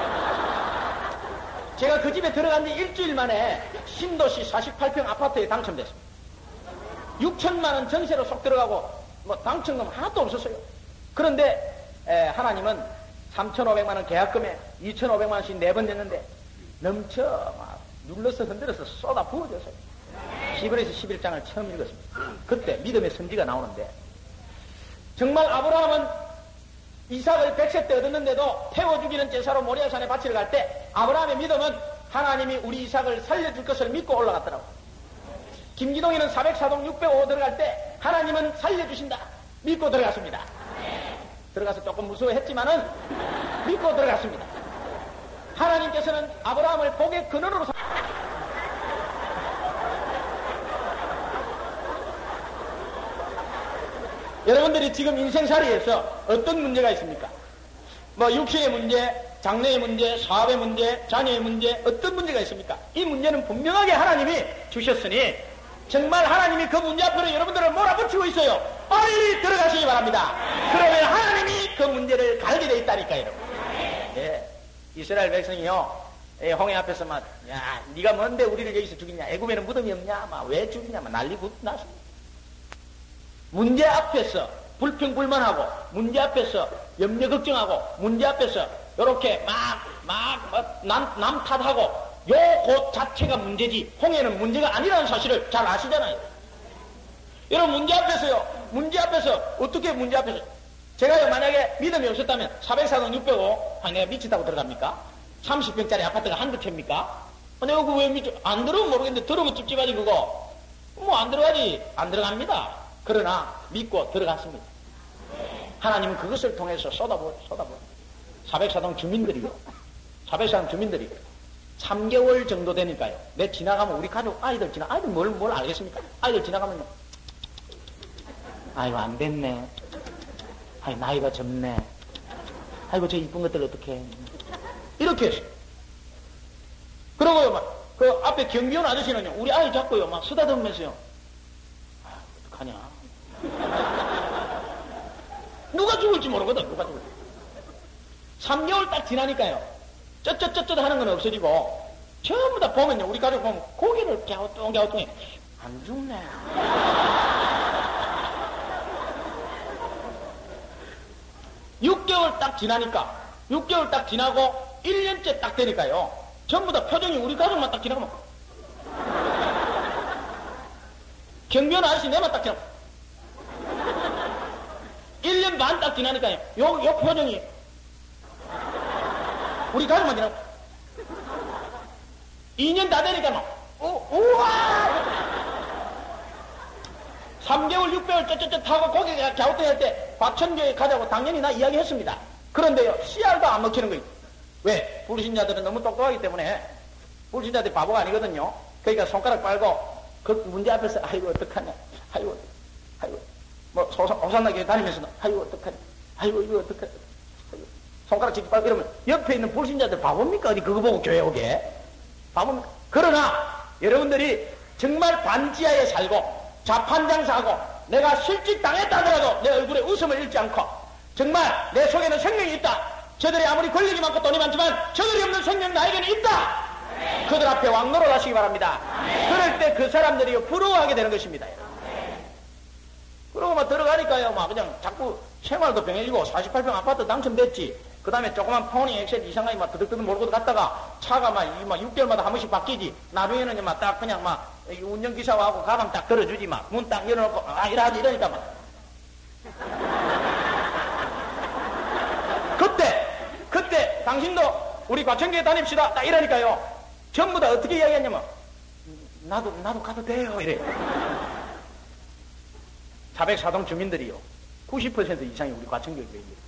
제가 그 집에 들어간 지 일주일 만에 신도시 48평 아파트에 당첨됐습니다. 6천만 원 전세로 쏙 들어가고 당첨금 하나도 없었어요. 그런데 하나님은 3,500만 원 계약금에 2,500만 원씩 4번 냈는데 넘쳐 막 눌러서 흔들어서 쏟아 부어졌어요. 히브리서 11장을 처음 읽었습니다. 그때 믿음의 선지가 나오는데 정말 아브라함은 이삭을 100세 때 얻었는데도 태워 죽이는 제사로 모리아산에 바치러 갈 때 아브라함의 믿음은 하나님이 우리 이삭을 살려줄 것을 믿고 올라갔더라고. 김기동이는 404동 605 들어갈 때 하나님은 살려주신다 믿고 들어갔습니다. 들어가서 조금 무서워했지만은 믿고 들어갔습니다. 하나님께서는 아브라함을 복의 근원으로 여러분들이 지금 인생살이에서 어떤 문제가 있습니까? 뭐 육신의 문제, 장래의 문제, 사업의 문제, 자녀의 문제, 어떤 문제가 있습니까? 이 문제는 분명하게 하나님이 주셨으니 정말 하나님이 그 문제 앞으로 여러분들을 몰아붙이고 있어요. 빨리 들어가시기 바랍니다. 그러면 하나님이 그 문제를 갈게 돼 있다니까요, 여러분. 예, 이스라엘 백성이요, 예, 홍해 앞에서 막, 야, 네가 뭔데 우리를 여기서 죽이냐? 애굽에는 무덤이 없냐? 막 왜 죽이냐? 막 난리 났습니다. 문제 앞에서 불평불만하고, 문제 앞에서 염려 걱정하고, 문제 앞에서 이렇게 남 탓하고, 요 곳 자체가 문제지, 홍해는 문제가 아니라는 사실을 잘 아시잖아요. 여러분, 문제 앞에서, 어떻게 문제 앞에서, 제가요, 만약에 믿음이 없었다면, 404동 605, 내가 미치다고 들어갑니까? 30평짜리 아파트가 한두 채입니까? 내가 그거 왜 안 들어오면 모르겠는데, 들어오면 찝찝하지, 그거. 뭐, 안 들어가지. 안 들어갑니다. 그러나, 믿고 들어갔습니다. 하나님은 그것을 통해서 쏟아부어. 404동 주민들이요. 404동 주민들이 3개월 정도 되니까요. 내 지나가면 우리 가족 아이들 뭘 알겠습니까? 아이들 지나가면, 아이고, 안 됐네. 아이, 나이가 젊네. 아이고, 저 이쁜 것들 어떡해. 이렇게 했어요. 그러고요, 막, 그 앞에 경비원 아저씨는요, 우리 아이 잡고요, 막 쓰다듬으면서요. 아, 어떡하냐. 누가 죽을지 모르거든, 누가 죽을지. 3개월 딱 지나니까요, 쩌쩌쩌쩌 하는 건 없어지고, 전부 다 보면요, 우리 가족 보면 고개를 갸우뚱해. 안 죽네. 6개월 딱 지나고, 1년째 딱 되니까요, 전부 다 표정이 우리 가족만 딱 지나가면, 경비원 아저씨 내만 딱 지나고, 1년 반 딱 지나니까요, 요 표정이, 우리 가족만 지나고, 2년 다 되니까 막, 우와! 3개월, 6개월 쩌쩌쩌 타고 고개가 갸우뚱할 때, 과천교에 가자고 당연히 나 이야기했습니다. 그런데요, 씨알도 안 먹히는 거예요. 왜? 불신자들은 너무 똑똑하기 때문에, 불신자들이 바보가 아니거든요. 그러니까 손가락 빨고, 그 문제 앞에서, 아이고, 어떡하냐. 아이고, 뭐, 호산나게 다니면서도, 아이고, 어떡하냐. 아이고, 이거 어떡하냐. 손가락 직접 빨고 이러면, 옆에 있는 불신자들 바보입니까? 어디 그거 보고 교회 오게? 바보입니까? 그러나, 여러분들이 정말 반지하에 살고, 자판장사하고, 내가 실직 당했다 하더라도 내 얼굴에 웃음을 잃지 않고, 정말 내 속에는 생명이 있다. 저들이 아무리 권력이 많고 돈이 많지만 저들이 없는 생명 나에게는 있다. 그들 앞에 왕노릇 하시기 바랍니다. 그럴 때 그 사람들이 부러워하게 되는 것입니다. 그러고 막 들어가니까요, 막 그냥 자꾸 생활도 병해지고 48평 아파트 당첨됐지. 그 다음에 조그만 포니 엑셀 이상하게 막 드득드득 몰고 갔다가 차가 막 6개월마다 한 번씩 바뀌지. 나중에는 막 딱 그냥 막 운전기사하고 가방 딱 들어주지. 막 문 딱 열어놓고 이러니까 막. 그때 당신도 우리 과천교회 다닙시다 딱 이러니까요, 전부 다 어떻게 이야기했냐면, 나도 가도 돼요 이래. 404동 주민들이요, 90% 이상이 우리 과천교회 교인입니다.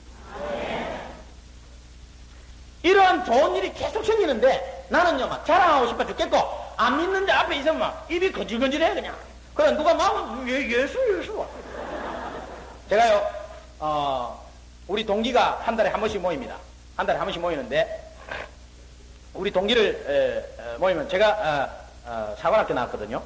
이러한 좋은 일이 계속 생기는데 나는요 막 자랑하고 싶어 죽겠고, 안 믿는데 앞에 있으면 막 입이 건질건질해 그냥. 그래 누가 막 예수 제가요 우리 동기가 한 달에 한 번씩 모입니다. 한 달에 한 번씩 모이는데, 우리 동기를 모이면 제가 사관학교 나왔거든요.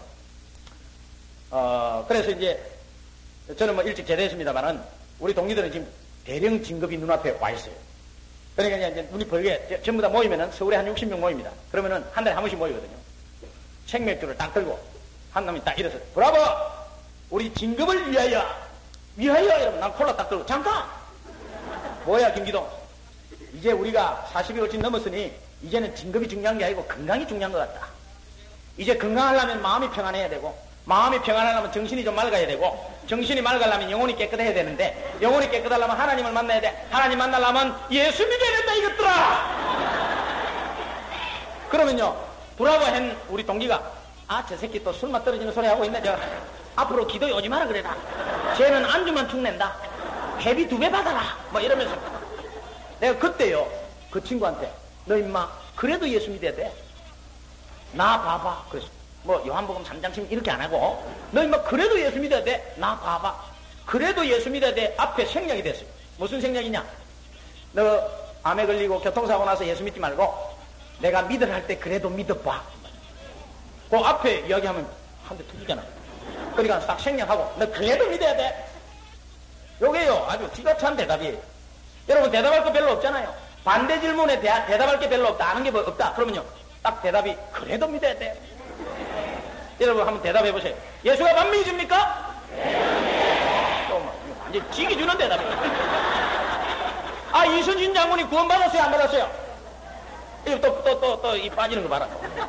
그래서 이제 저는 뭐 일찍 제대했습니다만은 우리 동기들은 지금 대령 진급이 눈앞에 와 있어요. 그러니까 이제 눈이 벌게 전부 다 모이면은 서울에 한 60명 모입니다. 그러면은 한 달에 한 번씩 모이거든요. 생맥주를 딱 들고 한 놈이 딱 일어서, 브라보! 우리 진급을 위하여 이러면 난 콜라 딱 들고, 잠깐! 뭐야 김기동, 이제 우리가 40이 훨씬 넘었으니 이제는 진급이 중요한 게 아니고 건강이 중요한 것 같다. 이제 건강하려면 마음이 평안해야 되고, 마음이 평안하려면 정신이 좀 맑아야 되고, 정신이 맑으려면 영혼이 깨끗해야 되는데, 영혼이 깨끗하려면 하나님을 만나야 돼. 하나님 만나려면 예수 믿어야 된다 이것들아. 그러면요, 브라보 한 우리 동기가, 저 새끼 또 술맛 떨어지는 소리 하고 있네. 앞으로 기도에 오지 마라 그래라. 쟤는 안주만 축낸다. 회비 2배 받아라. 뭐 이러면서. 내가 그때요, 그 친구한테, 너 임마 그래도 예수 믿어야 돼. 나 봐봐. 그래서 뭐 요한복음 3장쯤 이렇게 안 하고, 너 임마 그래도 예수 믿어야 돼. 나 봐봐. 그래도 예수 믿어야 돼. 앞에 생략이 됐어요. 무슨 생략이냐? 너 암에 걸리고 교통사고 나서 예수 믿지 말고 내가 믿으라 할 때 그래도 믿어봐. 그 앞에 이야기하면 한 대 터지잖아요. 그러니까 딱 생략하고 너 그래도 믿어야 돼. 요게요 아주 지각찬 대답이에요. 여러분 대답할 거 별로 없잖아요. 반대 질문에 대답할 게 별로 없다. 아는 게 뭐 없다. 그러면요 딱 대답이 그래도 믿어야 돼. 여러분 한번 대답해 보세요. 예수가 만민이 줍니까? 네. 완전 지기 주는 대답이에요. 아, 이순신 장군이 구원받았어요? 안 받았어요? 이거 또 이 빠지는 거 봐라.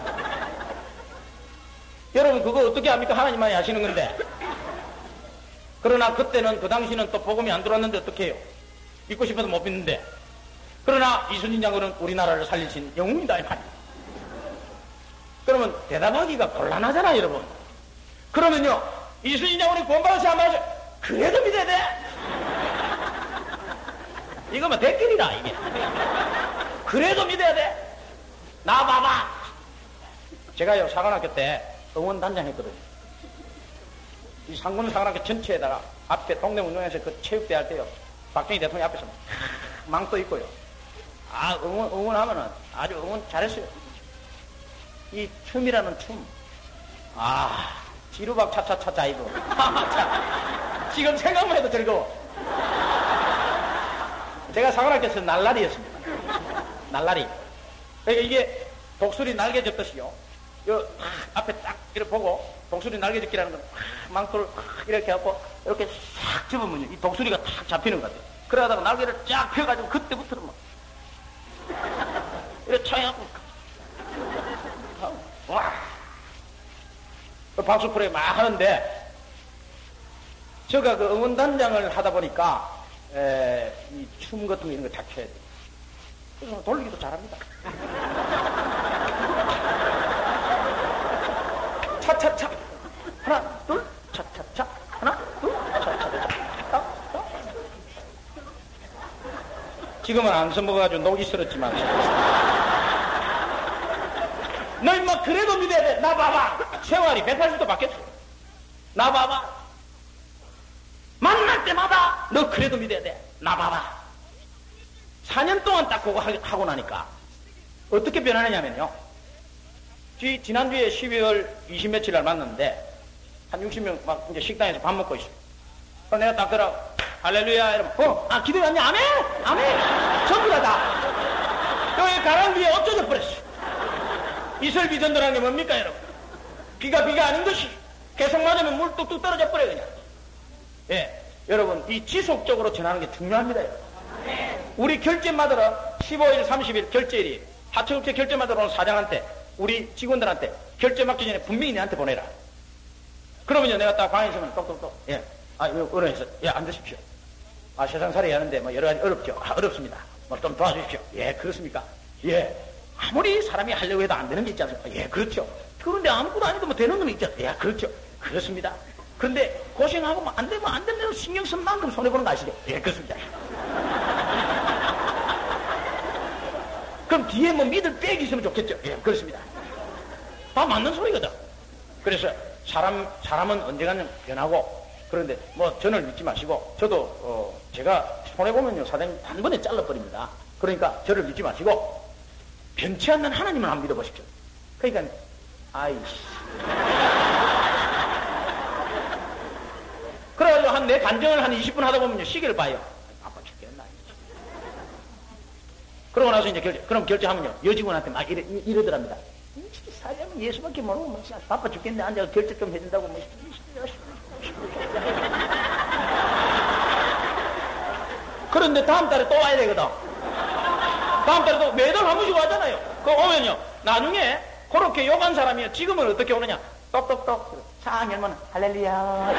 여러분 그거 어떻게 합니까? 하나님만이 하시는 건데. 그러나 그때는 그 당시는 또 복음이 안 들어왔는데 어떻게 해요? 믿고 싶어도 못 믿는데. 그러나 이순신 장군은 우리나라를 살리신 영웅이다 이 말이에요. 그러면 대답하기가 곤란하잖아요 여러분. 그러면요 이순신 장군이 구원받았어요? 안 받았어요? 그래도 믿어야 돼. 이거 뭐 대길이라 이게. 그래도 믿어야 돼. 나 봐봐. 제가요 사관학교 때 응원단장 했거든요. 이 상군 사관학교 전체에다가 앞에 동네 운동장에서 그 체육대 할 때요 박정희 대통령 앞에서 망토 있고요. 아 응원하면은 아주 응원 잘했어요. 이 춤이라는 춤. 아 지루박 차차차차 이거. 지금 생각만 해도 즐거워. 제가 사관학교에서 날라리였습니다. 날라리. 그러니까 이게 독수리 날개 접듯이요. 요 앞에 딱 이렇게 보고 독수리 날개 접기라는 건 망토를 이렇게 하고 이렇게 싹 접으면요 이 독수리가 탁 잡히는 것 같아요. 그러다가 날개를 쫙 펴가지고 그때부터는 막 이렇게 쳐갖고 와 박수풀에 막 하는데 제가 그 응원단장을 하다 보니까 이 춤 같은 거 이런 거 다 춰야 돼요. 그래서 돌리기도 잘합니다. 차차차 하나 둘 차차차 하나 둘 차차차 지금은 안 써먹어가지고 녹이 슬었지만 너 임마 그래도 믿어야 돼. 나 봐봐. 세월이 180도 바뀌었어. 나 봐봐. 만날 때마다 너 그래도 믿어야 돼. 나 봐봐. 4년 동안 딱 그거 하고 나니까 어떻게 변하느냐면요. 지난주에 12월 20 며칠 날 만났는데 한 60명 막 이제 식당에서 밥 먹고 있어요. 그래서 내가 딱 들어 할렐루야 이러면 기도가 왔냐? 아멘! 아멘! 전부 다. 여기 가랑비에 어쩌져 버렸어. 이설비 전도라는 게 뭡니까 여러분? 비가 아닌 것이 계속 맞으면 물 뚝뚝 떨어져 버려 그냥. 예, 여러분 이 지속적으로 전하는 게 중요합니다. 여러분. 우리 결제마들은 15일 30일 결제일이 하청업체 결제마들 오는 사장한테 우리 직원들한테 결제 맡기 전에 분명히 내한테 보내라. 그러면요 내가 딱 방에 있으면 똑똑똑 예, 이거 어른에서 예, 앉으십시오. 세상살이 하는데 뭐 여러 가지 어렵죠. 어렵습니다. 뭐 좀 도와주십시오. 예, 그렇습니까? 예. 아무리 사람이 하려고 해도 안 되는 게 있지 않습니까? 예, 그렇죠. 그런데 아무것도 아니도 뭐 되는 건 있죠. 예, 그렇죠. 그렇습니다. 그런데 고생하고 뭐 안 되면 안 되면 신경 쓴 만큼 손해보는 거 아시죠? 예, 그렇습니다. 그럼 뒤에 뭐 믿을 빽이 있으면 좋겠죠? 예, 그렇습니다. 다 맞는 소리거든. 그래서 사람은 언젠가는 변하고 그런데 뭐 저를 믿지 마시고 저도 제가 손해보면요 사장님 단번에 잘라버립니다. 그러니까 저를 믿지 마시고 변치 않는 하나님을 한번 믿어보십시오. 그러니까 아이씨 그래가지고 내 간증을 한 20분 하다 보면요 시계를 봐요. 아빠 죽겠나. 그러고 나서 이제 그럼 결제하면요 여직원한테 막 이러더랍니다. 사장님 예수밖에 모르고 뭐 바빠 죽겠네. 앉아서 결제 좀 해준다고 뭐. 그런데 다음 달에 또 와야 되거든. 다음 달에 또 매달 한 번씩 와잖아요. 그거 오면요 나중에 그렇게 욕한 사람이요 지금은 어떻게 오느냐 똑똑똑 4학년만 할렐루야.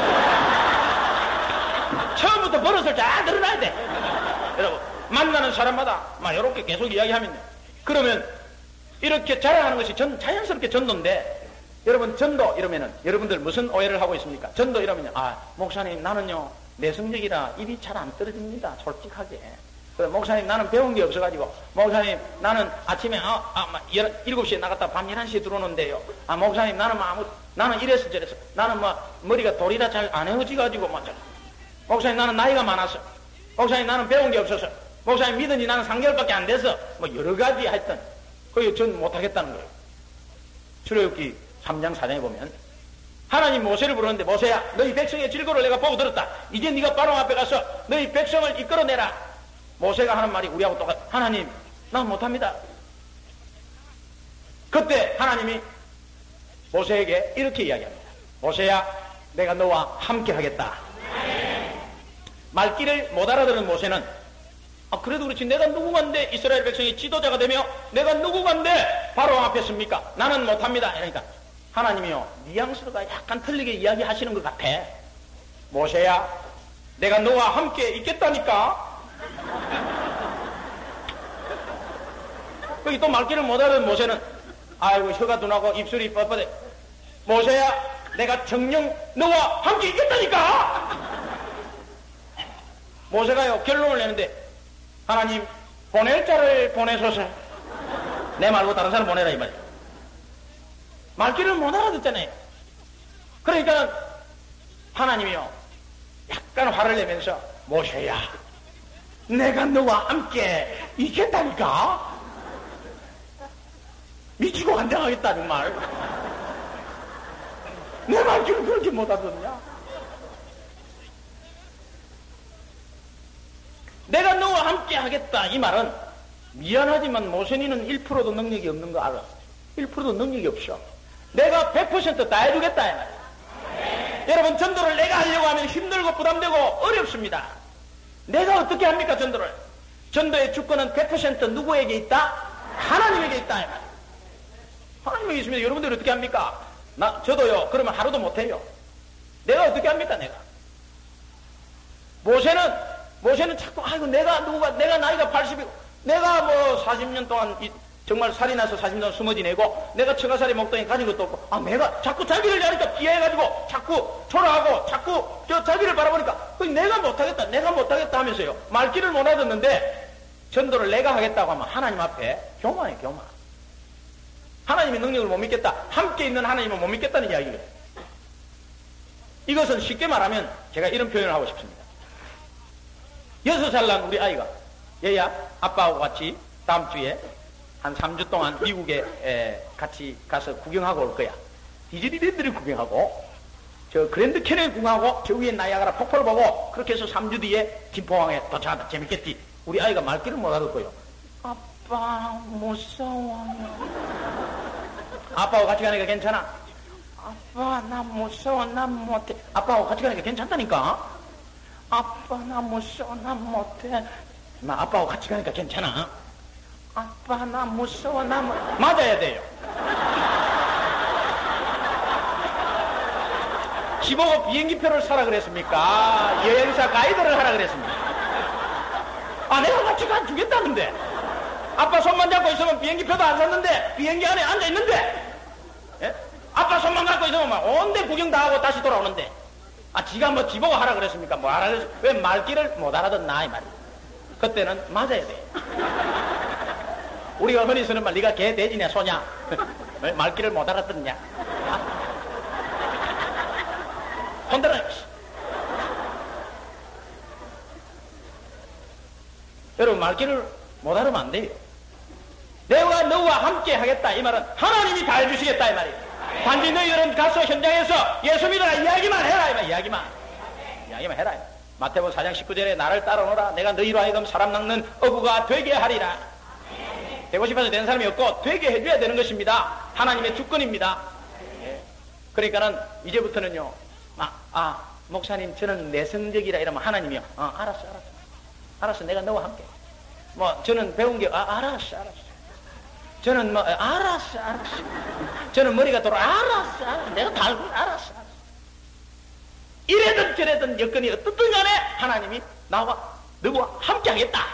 처음부터 버릇을 잘 드러나야 돼. 여러분 만나는 사람마다 막 이렇게 계속 이야기하면요 그러면 이렇게 자랑하는 것이 자연스럽게 전도인데 여러분 전도 이러면은 여러분들 무슨 오해를 하고 있습니까? 전도 이러면요 목사님 나는요 내 성적이라 입이 잘 안 떨어집니다. 솔직하게. 목사님 나는 배운 게 없어가지고 목사님 나는 아침에 7시에 나갔다 밤 11시에 들어오는데요. 목사님 나는 이래서 저래서 나는 머리가 돌이라 잘 안 헤어지가지고 목사님 나는 나이가 많아서, 목사님 나는 배운 게 없어서, 목사님 믿은 지 나는 3개월밖에 안 돼서, 뭐 여러 가지 하여튼 그게 전 못하겠다는 거예요. 출애굽기 3장 4장에 보면 하나님 모세를 부르는데, 모세야 너희 백성의 질거를 내가 보고 들었다. 이제 네가 바로 앞에 가서 너희 백성을 이끌어내라. 모세가 하는 말이 우리하고 똑같아. 하나님 난 못합니다. 그때 하나님이 모세에게 이렇게 이야기합니다. 모세야 내가 너와 함께 하겠다. 말귀를 못 알아듣는 모세는 그래도 그렇지 내가 누구간데 이스라엘 백성의 지도자가 되며 내가 누구간데 바로 앞에 섭니까? 나는 못합니다. 그러니까 하나님이요 뉘앙스가 약간 틀리게 이야기하시는 것 같아. 모세야 내가 너와 함께 있겠다니까. 거기 또 말귀를 못 알아듣는 모세는 아이고 혀가 둔하고 입술이 뻣뻣해. 모세야 내가 정녕 너와 함께 있겠다니까. 모세가요 결론을 내는데 하나님 보낼 자를 보내소서. 내 말고 다른 사람 보내라 이 말이에요. 말귀를 못 알아듣잖아요. 그러니까 하나님이요 약간 화를 내면서 모세야 내가 너와 함께 있겠다니까. 미치고 환장하겠다 정말. 내 말귀를 그렇게 못 알아듣냐. 내가 너와 함께 하겠다 이 말은 미안하지만 모세니는 1%도 능력이 없는 거 알아. 1%도 능력이 없어. 내가 100% 다 해주겠다 이 말이야. 여러분 전도를 내가 하려고 하면 힘들고 부담되고 어렵습니다. 내가 어떻게 합니까 전도를? 전도의 주권은 100% 누구에게 있다? 하나님에게 있다 이 말이야. 하나님에게 있으면 여러분들 어떻게 합니까? 저도요 그러면 하루도 못해요. 내가 어떻게 합니까 내가? 모세는 자꾸 아이고 내가 나이가 80이고 내가 뭐 40년 동안 정말 살이 나서 40년 동안 숨어 지내고 내가 처가살이 목동에 가진 것도 없고 내가 자꾸 자기를 야니까 비하해가지고 자꾸 초라하고 자꾸 자기를 바라보니까 내가 못하겠다 하면서요 말귀를 못 알아듣는데 전도를 내가 하겠다고 하면 하나님 앞에 교만해 교만. 하나님의 능력을 못 믿겠다. 함께 있는 하나님을 못 믿겠다는 이야기예요. 이것은 쉽게 말하면 제가 이런 표현을 하고 싶습니다. 6살 난 우리 아이가 얘야 아빠하고 같이 다음 주에 한 3주 동안 미국에 같이 가서 구경하고 올 거야. 디즈니랜드를 구경하고 저 그랜드 캐년 구경하고 저 위에 나이아가라 폭포를 보고 그렇게 해서 3주 뒤에 김포항에 도착한다. 재밌겠지. 우리 아이가 말귀를 못 알아듣고요. 아빠 무서워요. 아빠하고 같이 가니까 괜찮아. 아빠 나 무서워 난 못해. 아빠하고 같이 가니까 괜찮다니까. 아빠 나 무서워 난 못해. 아빠하고 같이 가니까 괜찮아. 아빠 나 무서워 난 맞아야 돼요. 지보고 비행기표를 사라 그랬습니까? 여행사 가이드를 하라 그랬습니까? 내가 같이 가주겠다는데 아빠 손만 잡고 있으면 비행기표도 안 샀는데 비행기 안에 앉아있는데 아빠 손만 잡고 있으면 막 온데 구경 다 하고 다시 돌아오는데 지가 뭐 지보고 하라 그랬습니까? 뭐 하라 그랬습니까? 왜 말귀를 못 알아듣나 이 말이야. 그때는 맞아야 돼. 우리가 흔히 쓰는 말 네가 개 돼지냐 소냐 왜 말귀를 못 알아듣냐. 손들어. 여러분 말귀를 못 알으면 안 돼요. 내가 너와 함께 하겠다 이 말은 하나님이 다 해주시겠다 이 말이에요. 단지 너희들은 가서 현장에서 예수 믿어라 이야기만 해라 이 말. 이야기만 해라. 마태복음 4장 19절에 나를 따라오너라 내가 너희로 하여금 사람 낚는 어부가 되게 하리라. 되고 싶어서 되는 사람이 없고 되게 해줘야 되는 것입니다. 하나님의 주권입니다. 그러니까는 이제부터는요 목사님 저는 내성적이라 이러면 하나님이요 알았어 내가 너와 함께 저는 배운 게 알았어 저는 알았어 저는 머리가 돌아 알았어 내가 다 알았어 이래든 저래든 여건이 어떻든 간에 하나님이 너와 함께 하겠다.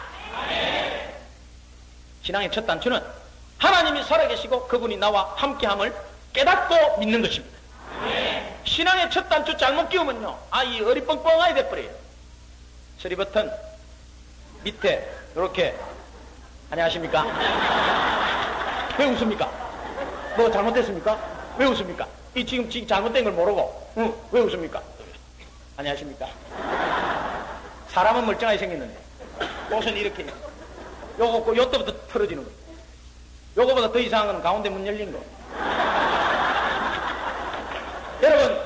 신앙의 첫 단추는 하나님이 살아계시고 그분이 나와 함께함을 깨닫고 믿는 것입니다. 신앙의 첫 단추 잘못 끼우면요 이 어리뻥뻥하게 돼버려요. 서리버튼 밑에 이렇게 안녕하십니까? 왜 웃습니까? 뭐 잘못됐습니까? 왜 웃습니까? 지금 잘못된 걸 모르고 왜 웃습니까? 안녕하십니까? 사람은 멀쩡하게 생겼는데 옷은 이렇게 요거 요때부터 틀어지는 거. 요거보다 더 이상한 건 가운데 문 열린 거. 여러분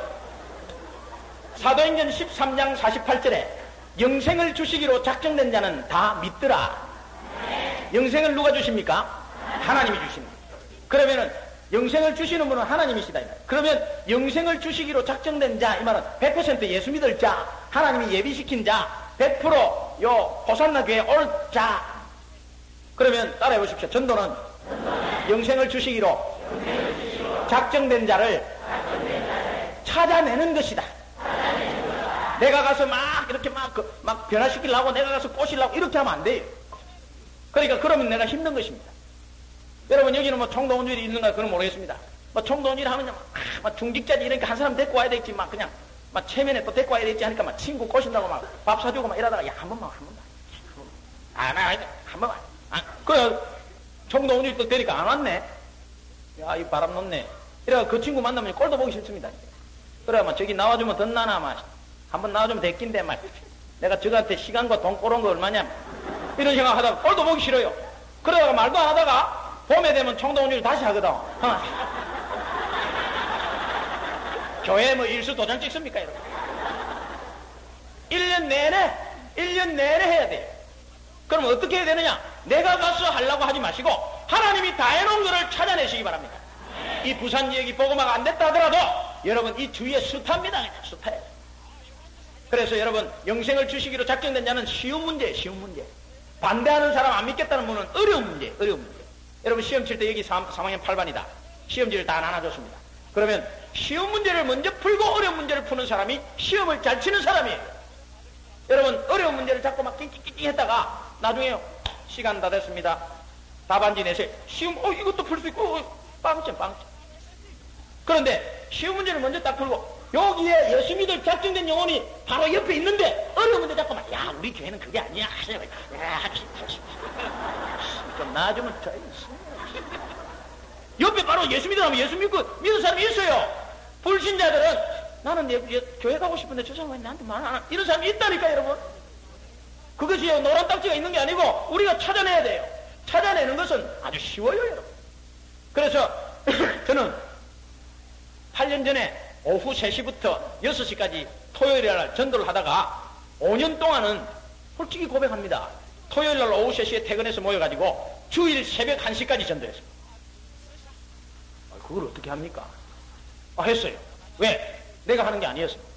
사도행전 13장 48절에 영생을 주시기로 작정된 자는 다 믿더라. 영생을 누가 주십니까? 하나님이 주십니다. 그러면은 영생을 주시는 분은 하나님이시다. 그러면 영생을 주시기로 작정된 자, 이 말은 100% 예수 믿을 자, 하나님이 예비시킨 자, 100%요 호산나 교회에 올 자. 그러면 따라해 보십시오. 전도는 영생을 주시기로 작정된 자를 찾아내는 것이다. 내가 가서 막 이렇게 막 변화시키려고 내가 가서 꼬시려고 이렇게 하면 안 돼요. 그러니까 그러면 내가 힘든 것입니다. 여러분 여기는 뭐 총동원주일이 있는가 그건 모르겠습니다. 뭐 총동원주일 하면 막 중직자지 이러니까 한 사람 데리고 와야 되겠지 막 그냥 막 체면에 또 데리고 와야 되겠지 하니까 막 친구 꼬신다고 막 밥 사주고 막 이러다가 야 한 번만 한 번만 그래 총동원주일 또 되니까 안 왔네. 야 이 바람 놓네. 이래가 그 친구 만나면 꼴도 보기 싫습니다. 그래 막 저기 나와주면 덧나나 막 한번 나와주면 됐긴데 막 내가 저한테 시간과 돈 꼬른 거 얼마냐 이런 생각 하다가 꼴도 보기 싫어요. 그러다가 말도 안 하다가 봄에 되면 총동원주일 다시 하거든. 교회 뭐 일수 도장 찍습니까? 이렇게. 1년 내내 해야 돼요. 그럼 어떻게 해야 되느냐? 내가 가서 하려고 하지 마시고 하나님이 다 해놓은 거를 찾아내시기 바랍니다. 이 부산 지역이 복음화가 안 됐다 하더라도 여러분 이 주위에 숱합니다. 그냥 숱해요. 그래서 여러분 영생을 주시기로 작정된 자는 쉬운 문제예요. 쉬운 문제. 반대하는 사람 안 믿겠다는 분은 어려운 문제. 여러분 시험 칠 때 여기 3학년 8반이다. 시험지를 다 나눠줬습니다. 그러면 쉬운 문제를 먼저 풀고 어려운 문제를 푸는 사람이 시험을 잘 치는 사람이에요. 여러분 어려운 문제를 자꾸 막 낑낑낑 했다가 나중에 시간 다 됐습니다. 답안지 내세요. 쉬움 이것도 풀 수 있고 빵점. 그런데 쉬운 문제를 먼저 딱 풀고 여기에 예수 믿을 작정된 영혼이 바로 옆에 있는데 어려운 문제 자꾸 막 야 우리 교회는 그게 아니야. 좀 놔주면 저 옆에 바로 예수 믿으라면 예수 믿는 사람이 있어요. 불신자들은 나는 교회 가고 싶은데 저 사람이 나한테 말 안 하나 이런 사람이 있다니까 여러분. 그것이 노란 딱지가 있는 게 아니고 우리가 찾아내야 돼요. 찾아내는 것은 아주 쉬워요 여러분. 그래서 저는 8년 전에 오후 3시부터 6시까지 토요일날 전도를 하다가 5년 동안은 솔직히 고백합니다. 토요일날 오후 3시에 퇴근해서 모여가지고 주일 새벽 1시까지 전도했습니다. 그걸 어떻게 합니까? 했어요. 왜? 내가 하는 게 아니었어요.